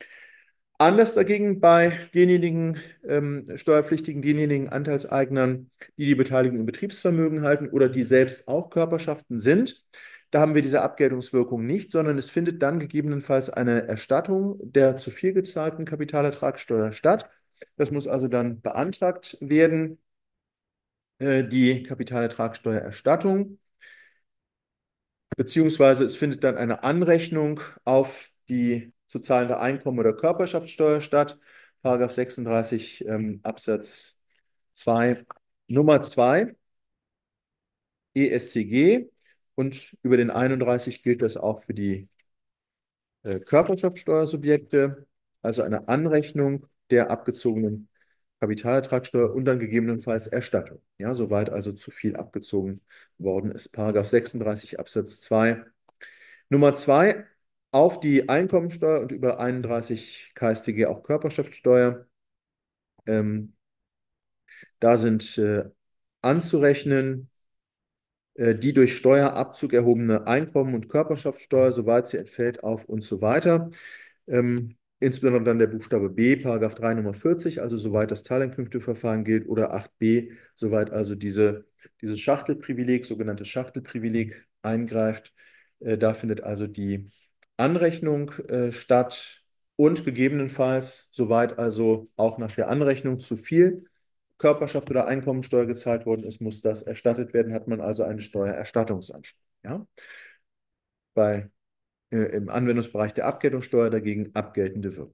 Anders dagegen bei denjenigen Steuerpflichtigen, denjenigen Anteilseignern, die die Beteiligung im Betriebsvermögen halten oder die selbst auch Körperschaften sind. Da haben wir diese Abgeltungswirkung nicht, sondern es findet dann gegebenenfalls eine Erstattung der zu viel gezahlten Kapitalertragssteuer statt. Das muss also dann beantragt werden, die Kapitalertragssteuererstattung, beziehungsweise es findet dann eine Anrechnung auf die zu zahlende Einkommen- oder Körperschaftssteuer statt. Paragraph 36 Absatz 2 Nummer 2 ESCG, und über den 31 gilt das auch für die Körperschaftssteuersubjekte, also eine Anrechnung der abgezogenen Kapitalertragssteuer und dann gegebenenfalls Erstattung. Ja, soweit also zu viel abgezogen worden ist. Paragraph 36 Absatz 2 Nummer 2 auf die Einkommensteuer und über 31 KStG auch Körperschaftssteuer. Da sind anzurechnen die durch Steuerabzug erhobene Einkommen- und Körperschaftssteuer, soweit sie entfällt, auf und so weiter. Insbesondere dann der Buchstabe B, Paragraph 3 Nummer 40, also soweit das Teilankünfteverfahren gilt, oder 8b, soweit also dieses Schachtelprivileg, sogenanntes Schachtelprivileg eingreift. Da findet also die Anrechnung statt und gegebenenfalls, soweit also auch nach der Anrechnung zu viel Körperschaft oder Einkommensteuer gezahlt worden ist, muss das erstattet werden, hat man also einen Steuererstattungsanspruch. Ja? Im Anwendungsbereich der Abgeltungssteuer dagegen abgeltende Wirkung.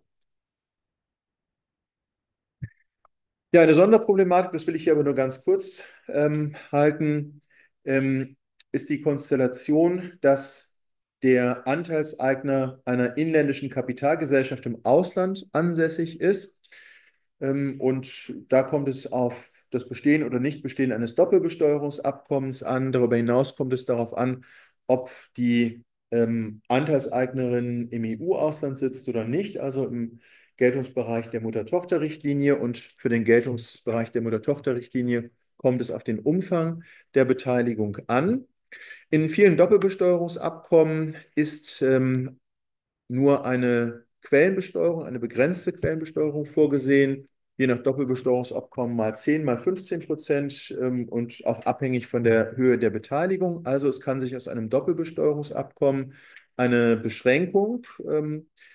Ja, eine Sonderproblematik, das will ich hier aber nur ganz kurz halten, ist die Konstellation, dass der Anteilseigner einer inländischen Kapitalgesellschaft im Ausland ansässig ist. Und da kommt es auf das Bestehen oder Nichtbestehen eines Doppelbesteuerungsabkommens an. Darüber hinaus kommt es darauf an, ob die Anteilseignerin im EU-Ausland sitzt oder nicht, also im Geltungsbereich der Mutter-Tochter-Richtlinie. Und für den Geltungsbereich der Mutter-Tochter-Richtlinie kommt es auf den Umfang der Beteiligung an. In vielen Doppelbesteuerungsabkommen ist nur eine Quellenbesteuerung, eine begrenzte Quellenbesteuerung vorgesehen, je nach Doppelbesteuerungsabkommen mal 10, mal 15% und auch abhängig von der Höhe der Beteiligung. Also es kann sich aus einem Doppelbesteuerungsabkommen eine Beschränkung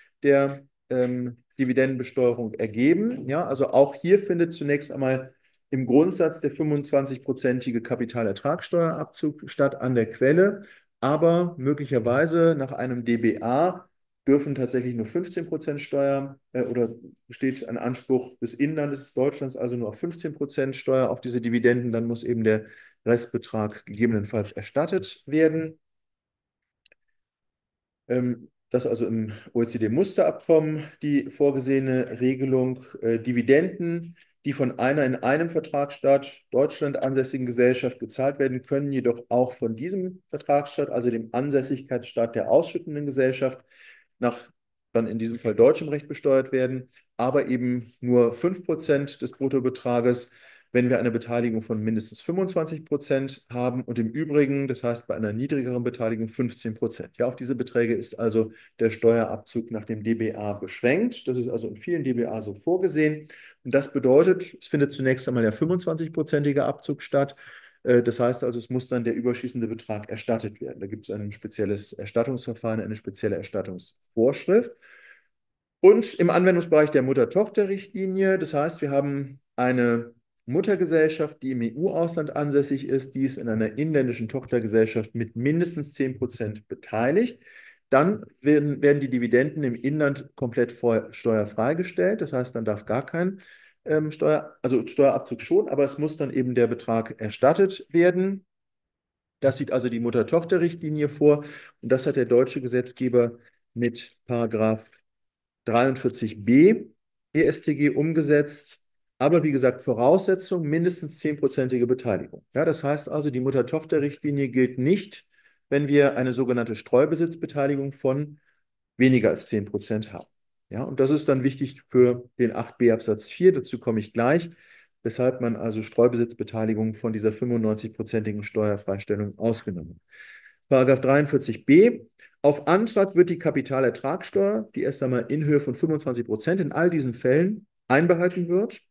der Dividendenbesteuerung ergeben. Ja, also auch hier findet zunächst einmal im Grundsatz der 25-prozentige Kapitalertragssteuerabzug statt an der Quelle, aber möglicherweise nach einem DBA dürfen tatsächlich nur 15% Steuer oder besteht ein Anspruch des Inlandes Deutschlands, also nur auf 15% Steuer auf diese Dividenden, dann muss eben der Restbetrag gegebenenfalls erstattet werden. Das ist also im OECD-Musterabkommen die vorgesehene Regelung. Dividenden, die von einer in einem Vertragsstaat Deutschland ansässigen Gesellschaft gezahlt werden, können jedoch auch von diesem Vertragsstaat, also dem Ansässigkeitsstaat der ausschüttenden Gesellschaft, nach dann in diesem Fall deutschem Recht besteuert werden, aber eben nur 5% des Bruttobetrages, wenn wir eine Beteiligung von mindestens 25% haben und im Übrigen, das heißt bei einer niedrigeren Beteiligung 15%. Ja, auf diese Beträge ist also der Steuerabzug nach dem DBA beschränkt. Das ist also in vielen DBA so vorgesehen. Und das bedeutet, es findet zunächst einmal der 25-prozentige Abzug statt. Das heißt also, es muss dann der überschießende Betrag erstattet werden. Da gibt es ein spezielles Erstattungsverfahren, eine spezielle Erstattungsvorschrift. Und im Anwendungsbereich der Mutter-Tochter-Richtlinie, das heißt, wir haben eine Muttergesellschaft, die im EU-Ausland ansässig ist, die ist in einer inländischen Tochtergesellschaft mit mindestens 10% beteiligt. Dann werden die Dividenden im Inland komplett steuerfrei gestellt. Das heißt, dann darf gar kein also Steuerabzug schon, aber es muss dann eben der Betrag erstattet werden. Das sieht also die Mutter-Tochter-Richtlinie vor. Und das hat der deutsche Gesetzgeber mit Paragraph 43b EStG umgesetzt. Aber wie gesagt, Voraussetzung mindestens 10%ige Beteiligung. Ja, das heißt also, die Mutter-Tochter-Richtlinie gilt nicht, wenn wir eine sogenannte Streubesitzbeteiligung von weniger als 10% haben. Ja, und das ist dann wichtig für den 8b Absatz 4, dazu komme ich gleich, weshalb man also Streubesitzbeteiligung von dieser 95%igen Steuerfreistellung ausgenommen hat. Paragraph 43b. Auf Antrag wird die Kapitalertragssteuer, die erst einmal in Höhe von 25% in all diesen Fällen einbehalten wird,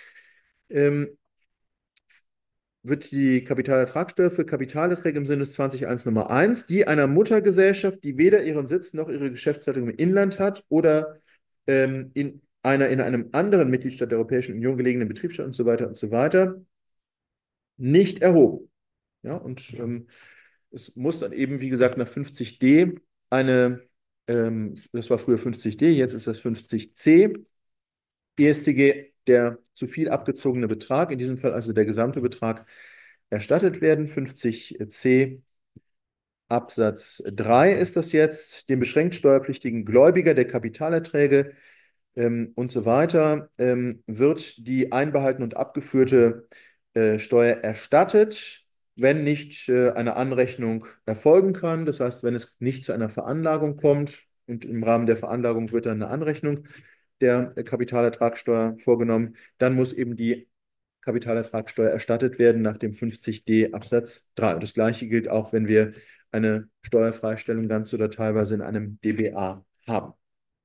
wird die Kapitalertragssteuer für Kapitalerträge im Sinne des 20.1 Nummer 1, die einer Muttergesellschaft, die weder ihren Sitz noch ihre Geschäftsleitung im Inland hat oder in einem anderen Mitgliedstaat der Europäischen Union gelegenen Betriebsstaat und so weiter, nicht erhoben. Ja, und es muss dann eben, wie gesagt, nach 50d das war früher 50d, jetzt ist das 50c, EStG, der zu viel abgezogene Betrag, in diesem Fall also der gesamte Betrag, erstattet werden. 50c Absatz 3 ist das jetzt, dem beschränkt steuerpflichtigen Gläubiger der Kapitalerträge und so weiter wird die einbehaltene und abgeführte Steuer erstattet, wenn nicht eine Anrechnung erfolgen kann. Das heißt, wenn es nicht zu einer Veranlagung kommt und im Rahmen der Veranlagung wird dann eine Anrechnung der Kapitalertragssteuer vorgenommen, dann muss eben die Kapitalertragssteuer erstattet werden nach dem 50d Absatz 3. Und das Gleiche gilt auch, wenn wir eine Steuerfreistellung ganz oder teilweise in einem DBA haben.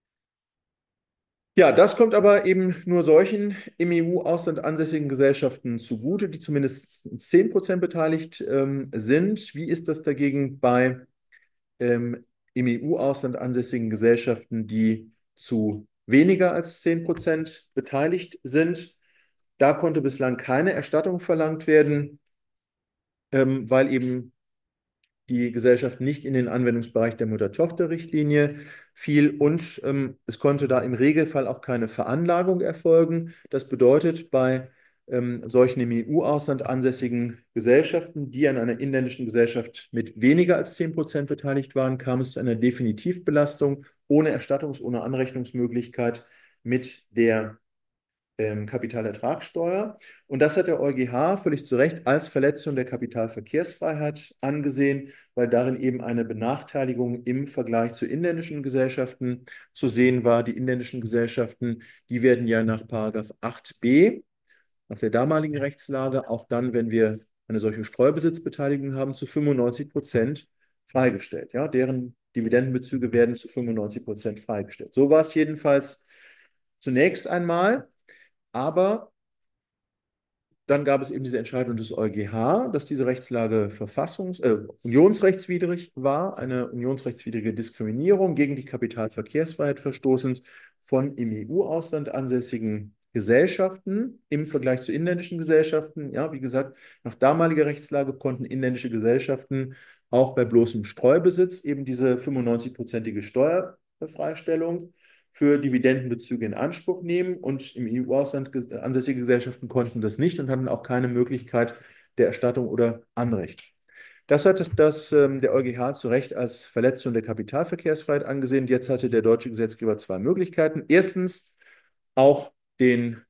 Ja, das kommt aber eben nur solchen im EU-Ausland ansässigen Gesellschaften zugute, die zumindest 10% beteiligt sind. Wie ist das dagegen bei im EU-Ausland ansässigen Gesellschaften, die zu weniger als 10% beteiligt sind? Da konnte bislang keine Erstattung verlangt werden, weil eben die Gesellschaft nicht in den Anwendungsbereich der Mutter-Tochter-Richtlinie fiel und es konnte da im Regelfall auch keine Veranlagung erfolgen. Das bedeutet, bei solchen im EU-Ausland ansässigen Gesellschaften, die an einer inländischen Gesellschaft mit weniger als 10% beteiligt waren, kam es zu einer Definitivbelastung ohne ohne Anrechnungsmöglichkeit mit der Kapitalertragssteuer. Und das hat der EuGH völlig zu Recht als Verletzung der Kapitalverkehrsfreiheit angesehen, weil darin eben eine Benachteiligung im Vergleich zu inländischen Gesellschaften zu sehen war. Die inländischen Gesellschaften, die werden ja nach Paragraph 8b, nach der damaligen Rechtslage, auch dann, wenn wir eine solche Streubesitzbeteiligung haben, zu 95% freigestellt. Ja, deren Dividendenbezüge werden zu 95% freigestellt. So war es jedenfalls zunächst einmal. Aber dann gab es eben diese Entscheidung des EuGH, dass diese Rechtslage unionsrechtswidrig war, eine unionsrechtswidrige Diskriminierung gegen die Kapitalverkehrsfreiheit verstoßend von im EU-Ausland ansässigen Gesellschaften im Vergleich zu inländischen Gesellschaften. Ja, wie gesagt, nach damaliger Rechtslage konnten inländische Gesellschaften auch bei bloßem Streubesitz eben diese 95-prozentige Steuerfreistellung für Dividendenbezüge in Anspruch nehmen und im EU-Ausland ansässige Gesellschaften konnten das nicht und hatten auch keine Möglichkeit der Erstattung oder Anrecht. Das hat der EuGH zu Recht als Verletzung der Kapitalverkehrsfreiheit angesehen. Jetzt hatte der deutsche Gesetzgeber zwei Möglichkeiten. Erstens, auch den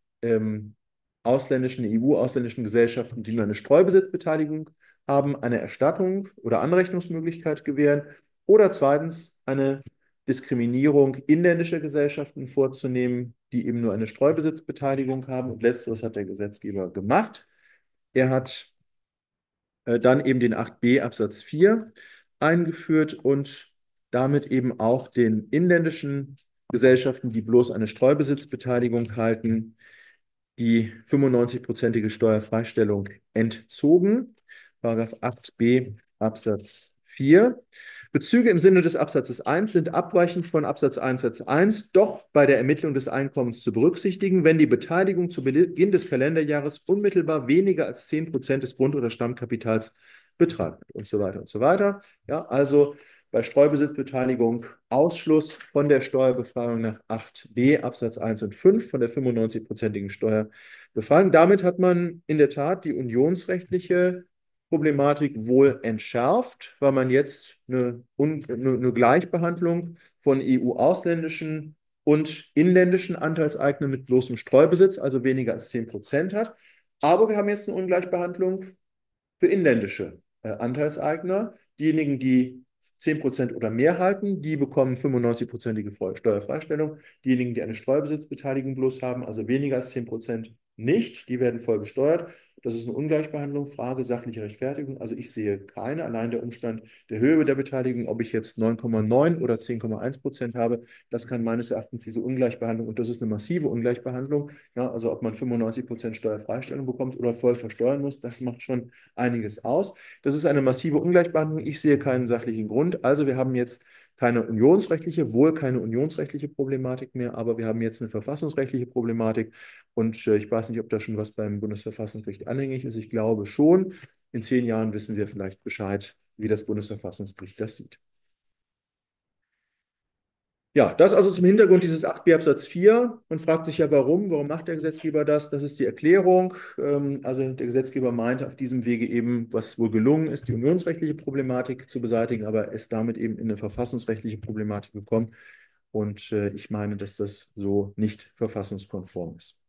EU-ausländischen Gesellschaften, die nur eine Streubesitzbeteiligung haben, eine Erstattung oder Anrechnungsmöglichkeit gewähren. Oder zweitens, eine Diskriminierung inländischer Gesellschaften vorzunehmen, die eben nur eine Streubesitzbeteiligung haben. Und letzteres hat der Gesetzgeber gemacht. Er hat dann eben den 8b Absatz 4 eingeführt und damit eben auch den inländischen Gesellschaften, die bloß eine Streubesitzbeteiligung halten, die 95-prozentige Steuerfreistellung entzogen. Paragraph 8b Absatz 4. Bezüge im Sinne des Absatzes 1 sind abweichend von Absatz 1 Satz 1 doch bei der Ermittlung des Einkommens zu berücksichtigen, wenn die Beteiligung zu Beginn des Kalenderjahres unmittelbar weniger als 10% des Grund- oder Stammkapitals beträgt und so weiter und so weiter. Ja, also bei Streubesitzbeteiligung Ausschluss von der Steuerbefreiung nach 8b Absatz 1 und 5 von der 95-prozentigen Steuerbefreiung. Damit hat man in der Tat die unionsrechtliche Problematik wohl entschärft, weil man jetzt eine Gleichbehandlung von EU-ausländischen und inländischen Anteilseignern mit bloßem Streubesitz, also weniger als 10% hat. Aber wir haben jetzt eine Ungleichbehandlung für inländische Anteilseigner. Diejenigen, die 10% oder mehr halten, die bekommen 95-prozentige Steuerfreistellung. Diejenigen, die eine Streubesitzbeteiligung bloß haben, also weniger als 10%, nicht. Die werden voll besteuert. Das ist eine Ungleichbehandlung, Frage sachliche Rechtfertigung. Also ich sehe keine. Allein der Umstand der Höhe der Beteiligung, ob ich jetzt 9,9 oder 10,1% habe, das kann meines Erachtens diese Ungleichbehandlung, und das ist eine massive Ungleichbehandlung, ja, also ob man 95% Steuerfreistellung bekommt oder voll versteuern muss, das macht schon einiges aus. Das ist eine massive Ungleichbehandlung. Ich sehe keinen sachlichen Grund. Also wir haben jetzt wohl keine unionsrechtliche Problematik mehr, aber wir haben jetzt eine verfassungsrechtliche Problematik. Und ich weiß nicht, ob da schon was beim Bundesverfassungsgericht anhängig ist. Ich glaube schon. In 10 Jahren wissen wir vielleicht Bescheid, wie das Bundesverfassungsgericht das sieht. Ja, das also zum Hintergrund dieses 8b Absatz 4. Man fragt sich ja, warum? Warum macht der Gesetzgeber das? Das ist die Erklärung. Also der Gesetzgeber meinte auf diesem Wege eben, was wohl gelungen ist, die unionsrechtliche Problematik zu beseitigen, aber ist damit eben in eine verfassungsrechtliche Problematik gekommen. Und ich meine, dass das so nicht verfassungskonform ist.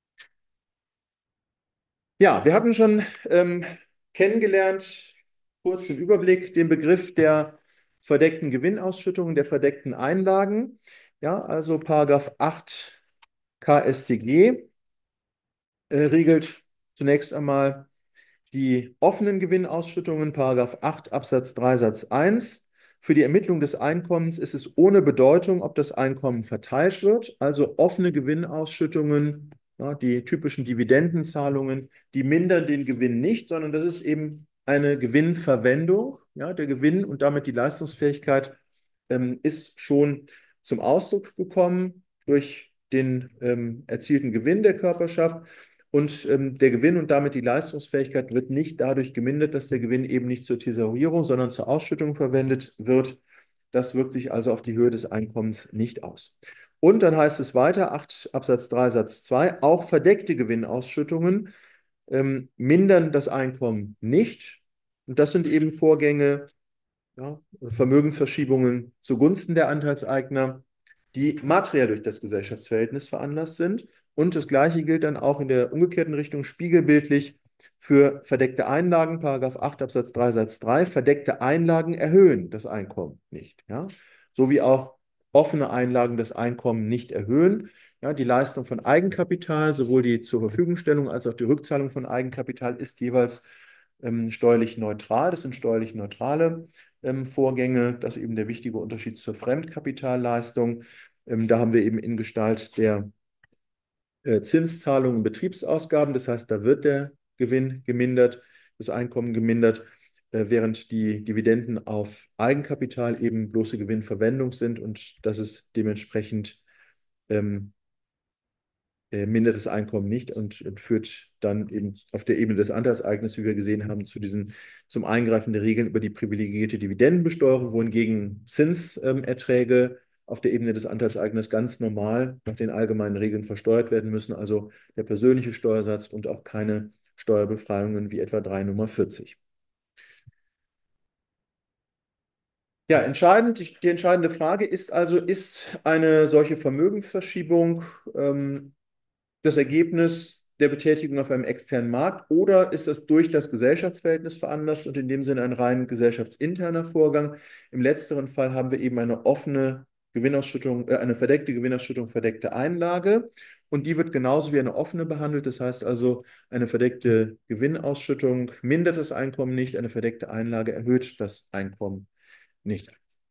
Ja, wir hatten schon kennengelernt, kurz im Überblick, den Begriff der verdeckten Gewinnausschüttungen, der verdeckten Einlagen. Ja, also Paragraph 8 KStG regelt zunächst einmal die offenen Gewinnausschüttungen, Paragraph 8 Absatz 3 Satz 1. Für die Ermittlung des Einkommens ist es ohne Bedeutung, ob das Einkommen verteilt wird. Also offene Gewinnausschüttungen, ja, die typischen Dividendenzahlungen, die mindern den Gewinn nicht, sondern das ist eben eine Gewinnverwendung. Ja, der Gewinn und damit die Leistungsfähigkeit ist schon zum Ausdruck gekommen durch den erzielten Gewinn der Körperschaft. Und der Gewinn und damit die Leistungsfähigkeit wird nicht dadurch gemindert, dass der Gewinn eben nicht zur Tesorierung, sondern zur Ausschüttung verwendet wird. Das wirkt sich also auf die Höhe des Einkommens nicht aus. Und dann heißt es weiter, 8 Absatz 3 Satz 2, auch verdeckte Gewinnausschüttungen mindern das Einkommen nicht. Und das sind eben Vorgänge, ja, Vermögensverschiebungen zugunsten der Anteilseigner, die materiell durch das Gesellschaftsverhältnis veranlasst sind. Und das Gleiche gilt dann auch in der umgekehrten Richtung spiegelbildlich für verdeckte Einlagen, Paragraph 8 Absatz 3 Satz 3. Verdeckte Einlagen erhöhen das Einkommen nicht. Ja? So wie auch offene Einlagen das Einkommen nicht erhöhen. Ja, die Leistung von Eigenkapital, sowohl die zur Verfügungstellung als auch die Rückzahlung von Eigenkapital, ist jeweils steuerlich neutral. Das sind steuerlich neutrale Vorgänge. Das ist eben der wichtige Unterschied zur Fremdkapitalleistung. Da haben wir eben in Gestalt der Zinszahlungen und Betriebsausgaben. Das heißt, da wird der Gewinn gemindert, das Einkommen gemindert, während die Dividenden auf Eigenkapital eben bloße Gewinnverwendung sind und das ist dementsprechend mindert das Einkommen nicht und führt dann eben auf der Ebene des Anteilseignes, wie wir gesehen haben, zum Eingreifen der Regeln über die privilegierte Dividendenbesteuerung, wohingegen Zinserträge auf der Ebene des Anteilseigners ganz normal nach den allgemeinen Regeln versteuert werden müssen, also der persönliche Steuersatz und auch keine Steuerbefreiungen wie etwa 3 Nummer 40. Ja, die entscheidende Frage ist also, ist eine solche Vermögensverschiebung das Ergebnis der Betätigung auf einem externen Markt oder ist das durch das Gesellschaftsverhältnis veranlasst und in dem Sinne ein rein gesellschaftsinterner Vorgang? Im letzteren Fall haben wir eben eine offene Gewinnausschüttung, eine verdeckte Gewinnausschüttung, verdeckte Einlage und die wird genauso wie eine offene behandelt. Das heißt also, eine verdeckte Gewinnausschüttung mindert das Einkommen nicht, eine verdeckte Einlage erhöht das Einkommen nicht.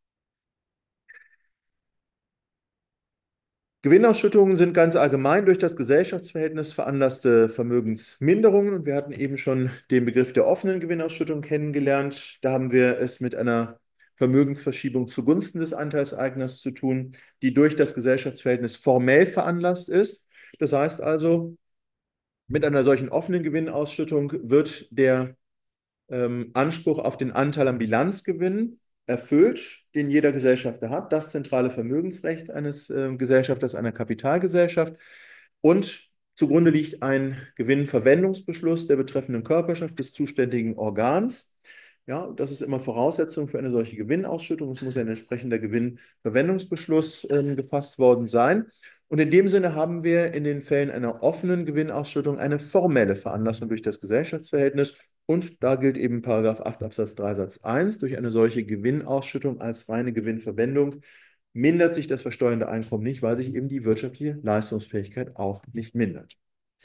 Gewinnausschüttungen sind ganz allgemein durch das Gesellschaftsverhältnis veranlasste Vermögensminderungen. Und wir hatten eben schon den Begriff der offenen Gewinnausschüttung kennengelernt. Da haben wir es mit einer Vermögensverschiebung zugunsten des Anteilseigners zu tun, die durch das Gesellschaftsverhältnis formell veranlasst ist. Das heißt also, mit einer solchen offenen Gewinnausschüttung wird der Anspruch auf den Anteil am Bilanzgewinn erfüllt, den jeder Gesellschafter hat, das zentrale Vermögensrecht eines Gesellschafters, einer Kapitalgesellschaft. Und zugrunde liegt ein Gewinnverwendungsbeschluss der betreffenden Körperschaft des zuständigen Organs. Ja, das ist immer Voraussetzung für eine solche Gewinnausschüttung. Es muss ein entsprechender Gewinnverwendungsbeschluss gefasst worden sein. Und in dem Sinne haben wir in den Fällen einer offenen Gewinnausschüttung eine formelle Veranlassung durch das Gesellschaftsverhältnis. Und da gilt eben § 8 Absatz 3 Satz 1. Durch eine solche Gewinnausschüttung als reine Gewinnverwendung mindert sich das versteuernde Einkommen nicht, weil sich eben die wirtschaftliche Leistungsfähigkeit auch nicht mindert.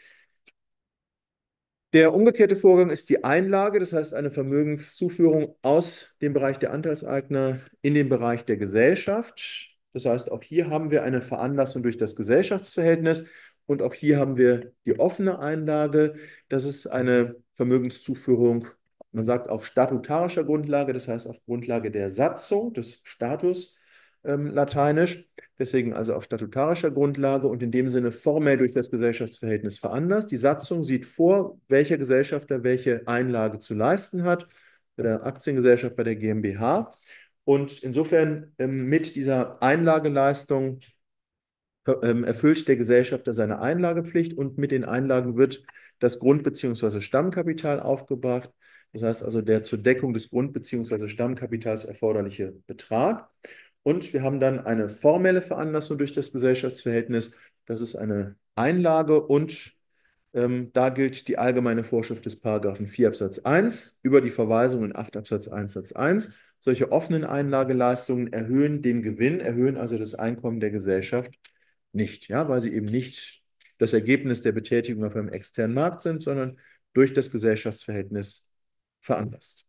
Der umgekehrte Vorgang ist die Einlage, das heißt eine Vermögenszuführung aus dem Bereich der Anteilseigner in den Bereich der Gesellschaft. Das heißt, auch hier haben wir eine Veranlassung durch das Gesellschaftsverhältnis und auch hier haben wir die offene Einlage. Das ist eine Vermögenszuführung, man sagt auf statutarischer Grundlage, das heißt auf Grundlage der Satzung, des Status, lateinisch. Deswegen also auf statutarischer Grundlage und in dem Sinne formell durch das Gesellschaftsverhältnis veranlasst. Die Satzung sieht vor, welcher Gesellschafter welche Einlage zu leisten hat, bei der Aktiengesellschaft, bei der GmbH. Und insofern mit dieser Einlageleistung erfüllt der Gesellschafter seine Einlagepflicht und mit den Einlagen wird das Grund- bzw. Stammkapital aufgebracht. Das heißt also der zur Deckung des Grund- bzw. Stammkapitals erforderliche Betrag. Und wir haben dann eine formelle Veranlassung durch das Gesellschaftsverhältnis. Das ist eine Einlage und da gilt die allgemeine Vorschrift des Paragraphen 4 Absatz 1 über die Verweisung in 8 Absatz 1 Satz 1. Solche offenen Einlageleistungen erhöhen den Gewinn, erhöhen also das Einkommen der Gesellschaft nicht, ja, weil sie eben nicht das Ergebnis der Betätigung auf einem externen Markt sind, sondern durch das Gesellschaftsverhältnis veranlasst.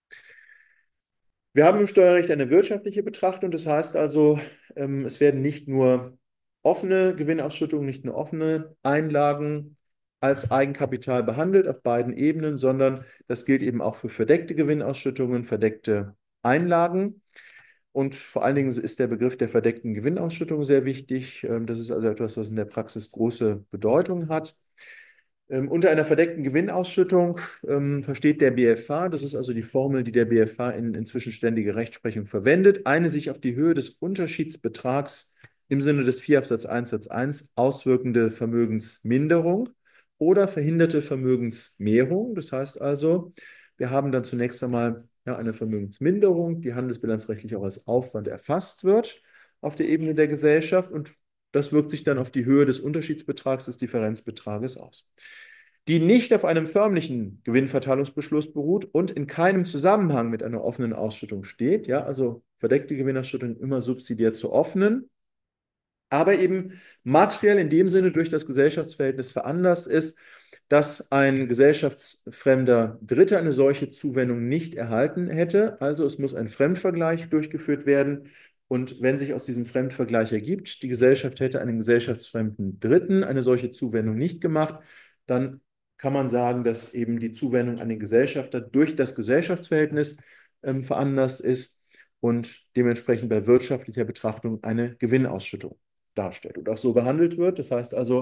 Wir haben im Steuerrecht eine wirtschaftliche Betrachtung, das heißt also, es werden nicht nur offene Gewinnausschüttungen, nicht nur offene Einlagen als Eigenkapital behandelt auf beiden Ebenen, sondern das gilt eben auch für verdeckte Gewinnausschüttungen, verdeckte Einlagen. Und vor allen Dingen ist der Begriff der verdeckten Gewinnausschüttung sehr wichtig. Das ist also etwas, was in der Praxis große Bedeutung hat. Unter einer verdeckten Gewinnausschüttung versteht der BfH, das ist also die Formel, die der BfH in inzwischen ständige Rechtsprechung verwendet, eine sich auf die Höhe des Unterschiedsbetrags im Sinne des 4 Absatz 1 Satz 1 auswirkende Vermögensminderung oder verhinderte Vermögensmehrung. Das heißt also, wir haben dann zunächst einmal eine Vermögensminderung, die handelsbilanzrechtlich auch als Aufwand erfasst wird auf der Ebene der Gesellschaft und das wirkt sich dann auf die Höhe des Unterschiedsbetrags, des Differenzbetrages aus, die nicht auf einem förmlichen Gewinnverteilungsbeschluss beruht und in keinem Zusammenhang mit einer offenen Ausschüttung steht. Ja, also verdeckte Gewinnausschüttung immer subsidiär zur offenen, aber eben materiell in dem Sinne durch das Gesellschaftsverhältnis veranlasst ist, dass ein gesellschaftsfremder Dritter eine solche Zuwendung nicht erhalten hätte. Also es muss ein Fremdvergleich durchgeführt werden. Und wenn sich aus diesem Fremdvergleich ergibt, die Gesellschaft hätte einem gesellschaftsfremden Dritten eine solche Zuwendung nicht gemacht, dann kann man sagen, dass eben die Zuwendung an den Gesellschafter durch das Gesellschaftsverhältnis veranlasst ist und dementsprechend bei wirtschaftlicher Betrachtung eine Gewinnausschüttung darstellt und auch so behandelt wird. Das heißt also,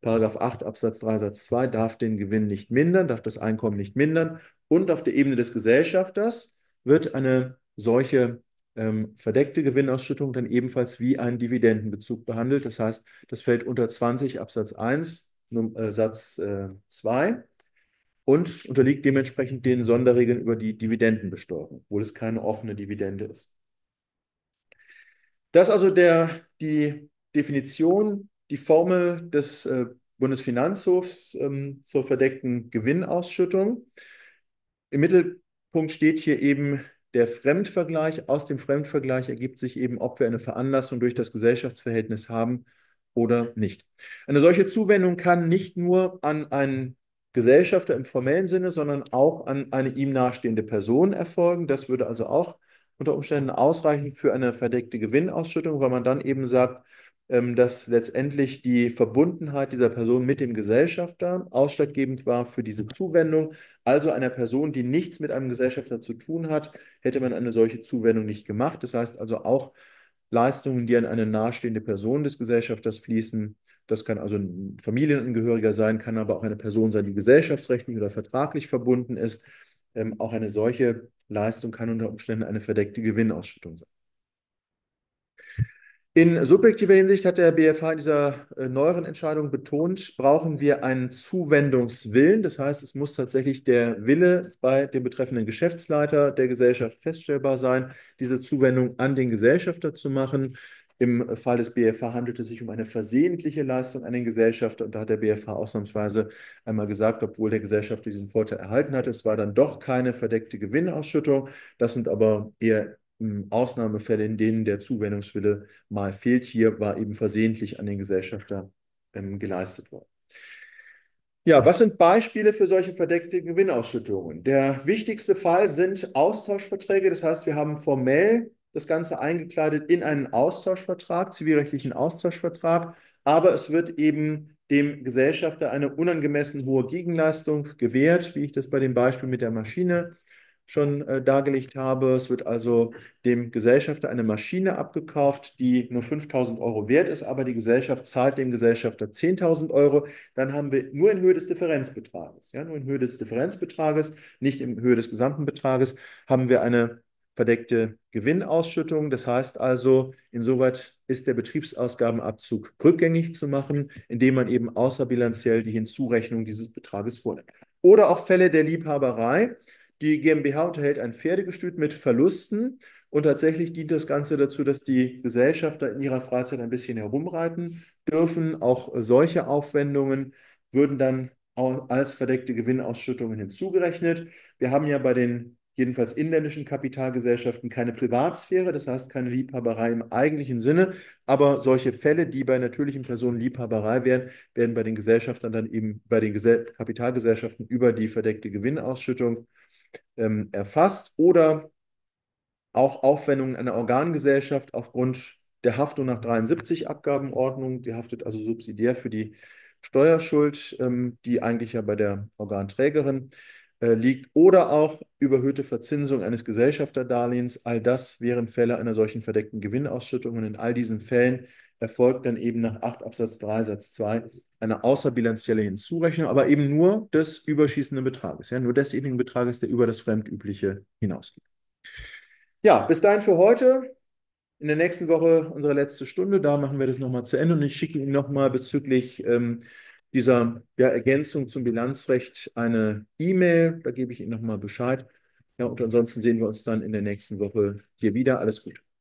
Paragraph 8 Absatz 3 Satz 2 darf den Gewinn nicht mindern, darf das Einkommen nicht mindern. Und auf der Ebene des Gesellschafters wird eine solche verdeckte Gewinnausschüttung dann ebenfalls wie ein Dividendenbezug behandelt. Das heißt, das fällt unter 20 Absatz 1 Satz 2 und unterliegt dementsprechend den Sonderregeln über die Dividendenbesteuerung, obwohl es keine offene Dividende ist. Das ist also die Definition, die Formel des Bundesfinanzhofs zur verdeckten Gewinnausschüttung. Im Mittelpunkt steht hier eben der Fremdvergleich. Aus dem Fremdvergleich ergibt sich eben, ob wir eine Veranlassung durch das Gesellschaftsverhältnis haben oder nicht. Eine solche Zuwendung kann nicht nur an einen Gesellschafter im formellen Sinne, sondern auch an eine ihm nahestehende Person erfolgen. Das würde also auch unter Umständen ausreichen für eine verdeckte Gewinnausschüttung, weil man dann eben sagt, dass letztendlich die Verbundenheit dieser Person mit dem Gesellschafter ausschlaggebend war für diese Zuwendung. Also einer Person, die nichts mit einem Gesellschafter zu tun hat, hätte man eine solche Zuwendung nicht gemacht. Das heißt also auch Leistungen, die an eine nahestehende Person des Gesellschafters fließen. Das kann also ein Familienangehöriger sein, kann aber auch eine Person sein, die gesellschaftsrechtlich oder vertraglich verbunden ist. Auch eine solche Leistung kann unter Umständen eine verdeckte Gewinnausschüttung sein. In subjektiver Hinsicht hat der BfH in dieser neueren Entscheidung betont, brauchen wir einen Zuwendungswillen. Das heißt, es muss tatsächlich der Wille bei dem betreffenden Geschäftsleiter der Gesellschaft feststellbar sein, diese Zuwendung an den Gesellschafter zu machen. Im Fall des BfH handelt es sich um eine versehentliche Leistung an den Gesellschafter. Und da hat der BfH ausnahmsweise einmal gesagt, obwohl der Gesellschafter diesen Vorteil erhalten hatte, es war dann doch keine verdeckte Gewinnausschüttung. Das sind aber eher Ausnahmefälle, in denen der Zuwendungswille mal fehlt. Hier war eben versehentlich an den Gesellschafter geleistet worden. Ja, was sind Beispiele für solche verdeckte Gewinnausschüttungen? Der wichtigste Fall sind Austauschverträge. Das heißt, wir haben formell das Ganze eingekleidet in einen Austauschvertrag, zivilrechtlichen Austauschvertrag, aber es wird eben dem Gesellschafter eine unangemessen hohe Gegenleistung gewährt, wie ich das bei dem Beispiel mit der Maschine schon dargelegt habe. Es wird also dem Gesellschafter eine Maschine abgekauft, die nur 5.000 Euro wert ist, aber die Gesellschaft zahlt dem Gesellschafter 10.000 Euro. Dann haben wir nur in Höhe des Differenzbetrages, ja, nur in Höhe des Differenzbetrages, nicht in Höhe des gesamten Betrages, haben wir eine verdeckte Gewinnausschüttung. Das heißt also, insoweit ist der Betriebsausgabenabzug rückgängig zu machen, indem man eben außerbilanziell die Hinzurechnung dieses Betrages vornimmt. Oder auch Fälle der Liebhaberei. Die GmbH unterhält ein Pferdegestüt mit Verlusten und tatsächlich dient das Ganze dazu, dass die Gesellschafter in ihrer Freizeit ein bisschen herumreiten dürfen. Auch solche Aufwendungen würden dann als verdeckte Gewinnausschüttungen hinzugerechnet. Wir haben ja bei den jedenfalls inländischen Kapitalgesellschaften keine Privatsphäre, das heißt keine Liebhaberei im eigentlichen Sinne, aber solche Fälle, die bei natürlichen Personen Liebhaberei wären, werden bei den Gesellschaftern dann eben bei den Kapitalgesellschaften über die verdeckte Gewinnausschüttung erfasst oder auch Aufwendungen einer Organgesellschaft aufgrund der Haftung nach 73 Abgabenordnung. Die haftet also subsidiär für die Steuerschuld, die eigentlich ja bei der Organträgerin liegt, oder auch überhöhte Verzinsung eines Gesellschafterdarlehens. All das wären Fälle einer solchen verdeckten Gewinnausschüttung. Und in all diesen Fällen erfolgt dann eben nach 8 Absatz 3 Satz 2 eine außerbilanzielle Hinzurechnung, aber eben nur des überschießenden Betrages, ja, nur desjenigen Betrages, der über das Fremdübliche hinausgeht. Ja, bis dahin für heute. In der nächsten Woche unsere letzte Stunde, da machen wir das nochmal zu Ende und ich schicke Ihnen nochmal bezüglich dieser Ergänzung zum Bilanzrecht eine E-Mail, da gebe ich Ihnen nochmal Bescheid. Ja, und ansonsten sehen wir uns dann in der nächsten Woche hier wieder. Alles Gute.